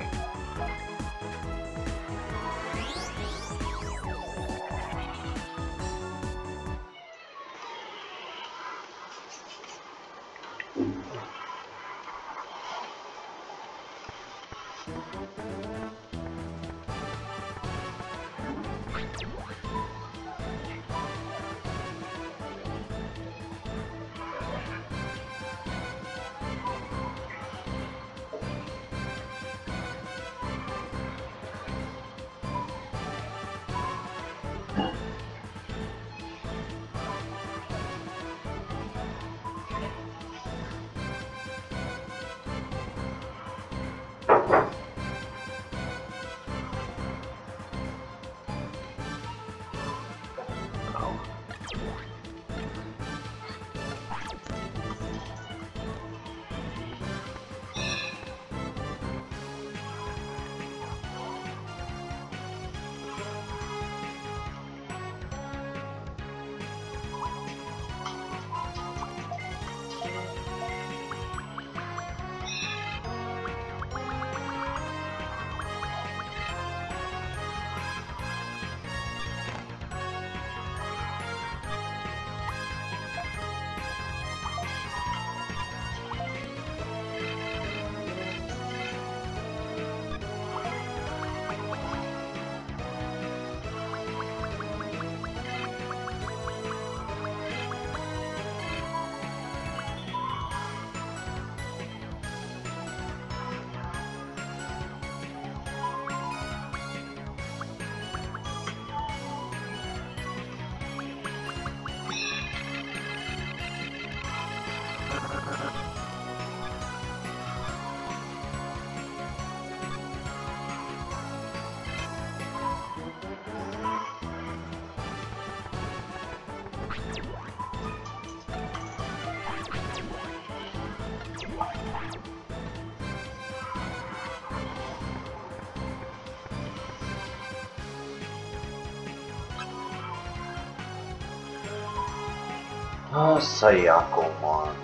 Oh, Sayakomon.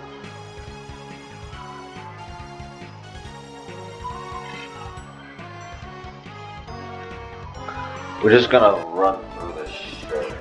We're just gonna run through this shit.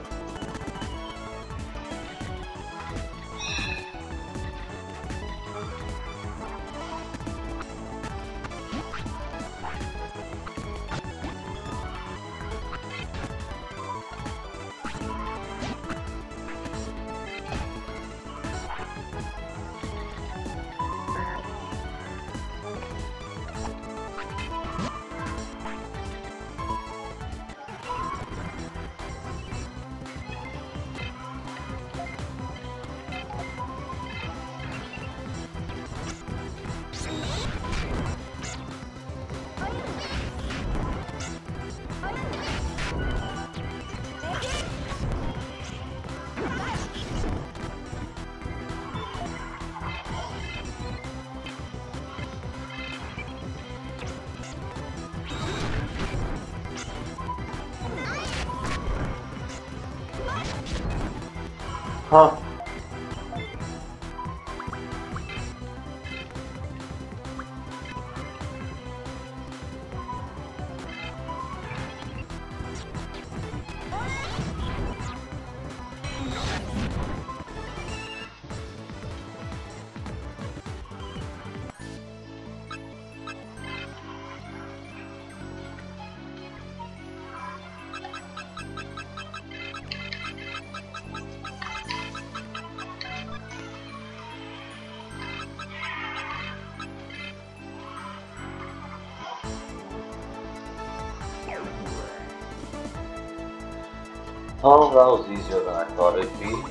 Huh? Oh, that was easier than I thought it'd be.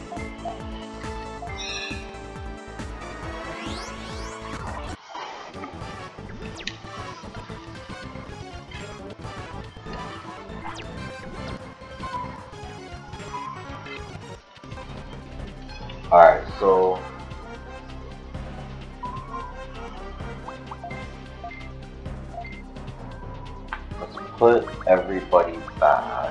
Alright, so let's put everybody back.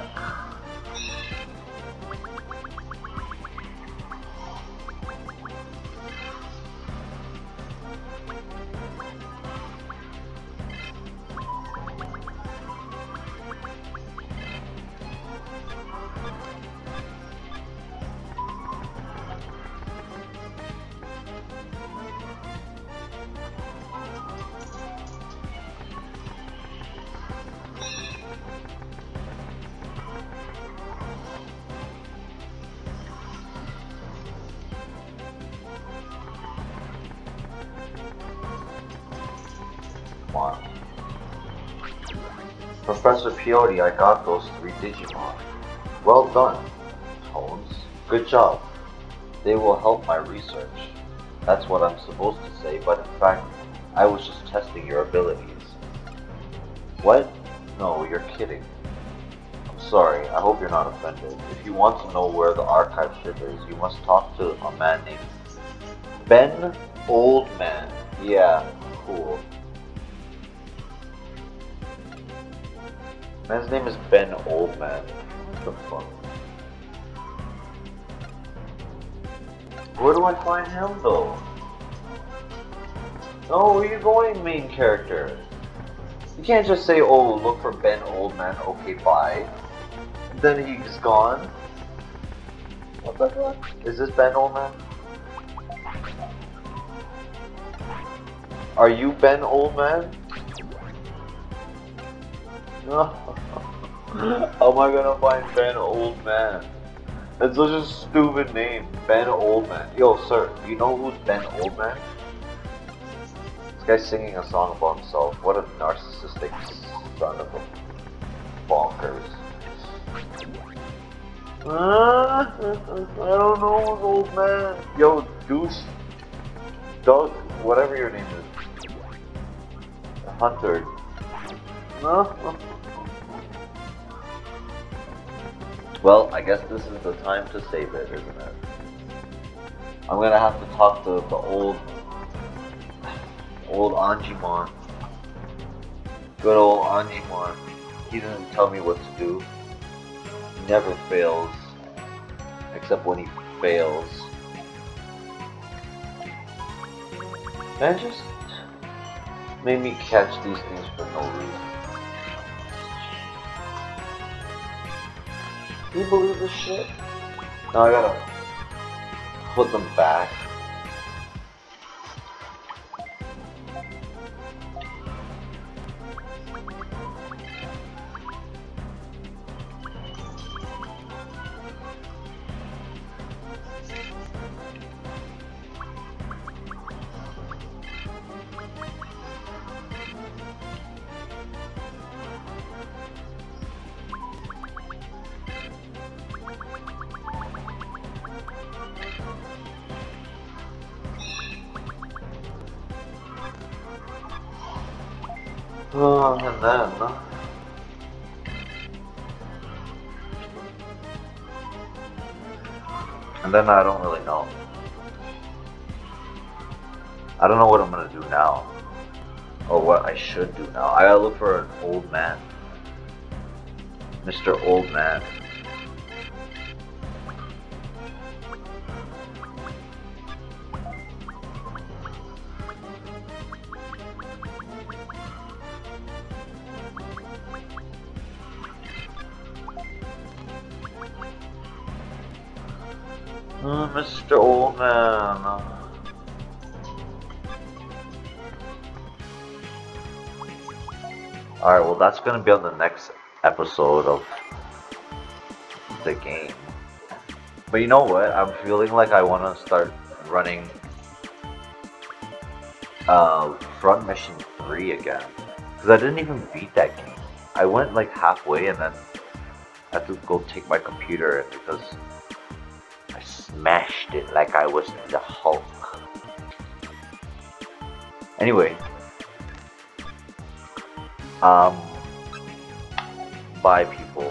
Digimon. Professor Peyote, I got those three Digimon. Well done, Tones. Good job. They will help my research. That's what I'm supposed to say, but in fact, I was just testing your abilities. What? No, you're kidding. I'm sorry, I hope you're not offended. If you want to know where the archive ship is, you must talk to a man named Ben Oldman. Yeah, cool. Man's name is Ben Oldman. What the fuck? Where do I find him though? No, where are you going, main character? You can't just say, oh, look for Ben Oldman, okay, bye. And then he's gone. What the fuck? Is this Ben Oldman? Are you Ben Oldman? No. How am I gonna find Ben Oldman? That's such a stupid name, Ben Oldman. Yo, sir, do you know who's Ben Oldman? This guy's singing a song about himself. What a narcissistic son of a bonkers. Uh, I don't know who's old man. Yo, douche, Doug, whatever your name is. Hunter. No. Well, I guess this is the time to save it, isn't it? I'm gonna have to talk to the old, old Anjimon. Good old Anjimon. He doesn't tell me what to do. He never fails. Except when he fails. Man just made me catch these things for no reason. Do you believe this shit? Now I gotta put them back. Oh, and then and then I don't really know. I don't know what I'm gonna do now, or what I should do now. I gotta look for an old man, Mister Old Man. Oh, Mister Old Man. Alright, well that's gonna be on the next episode of the game. But you know what? I'm feeling like I wanna start running uh, Front Mission three again. Because I didn't even beat that game. I went like halfway and then I had to go take my computer in because I smashed it like I was the Hulk. Anyway. Um, bye people.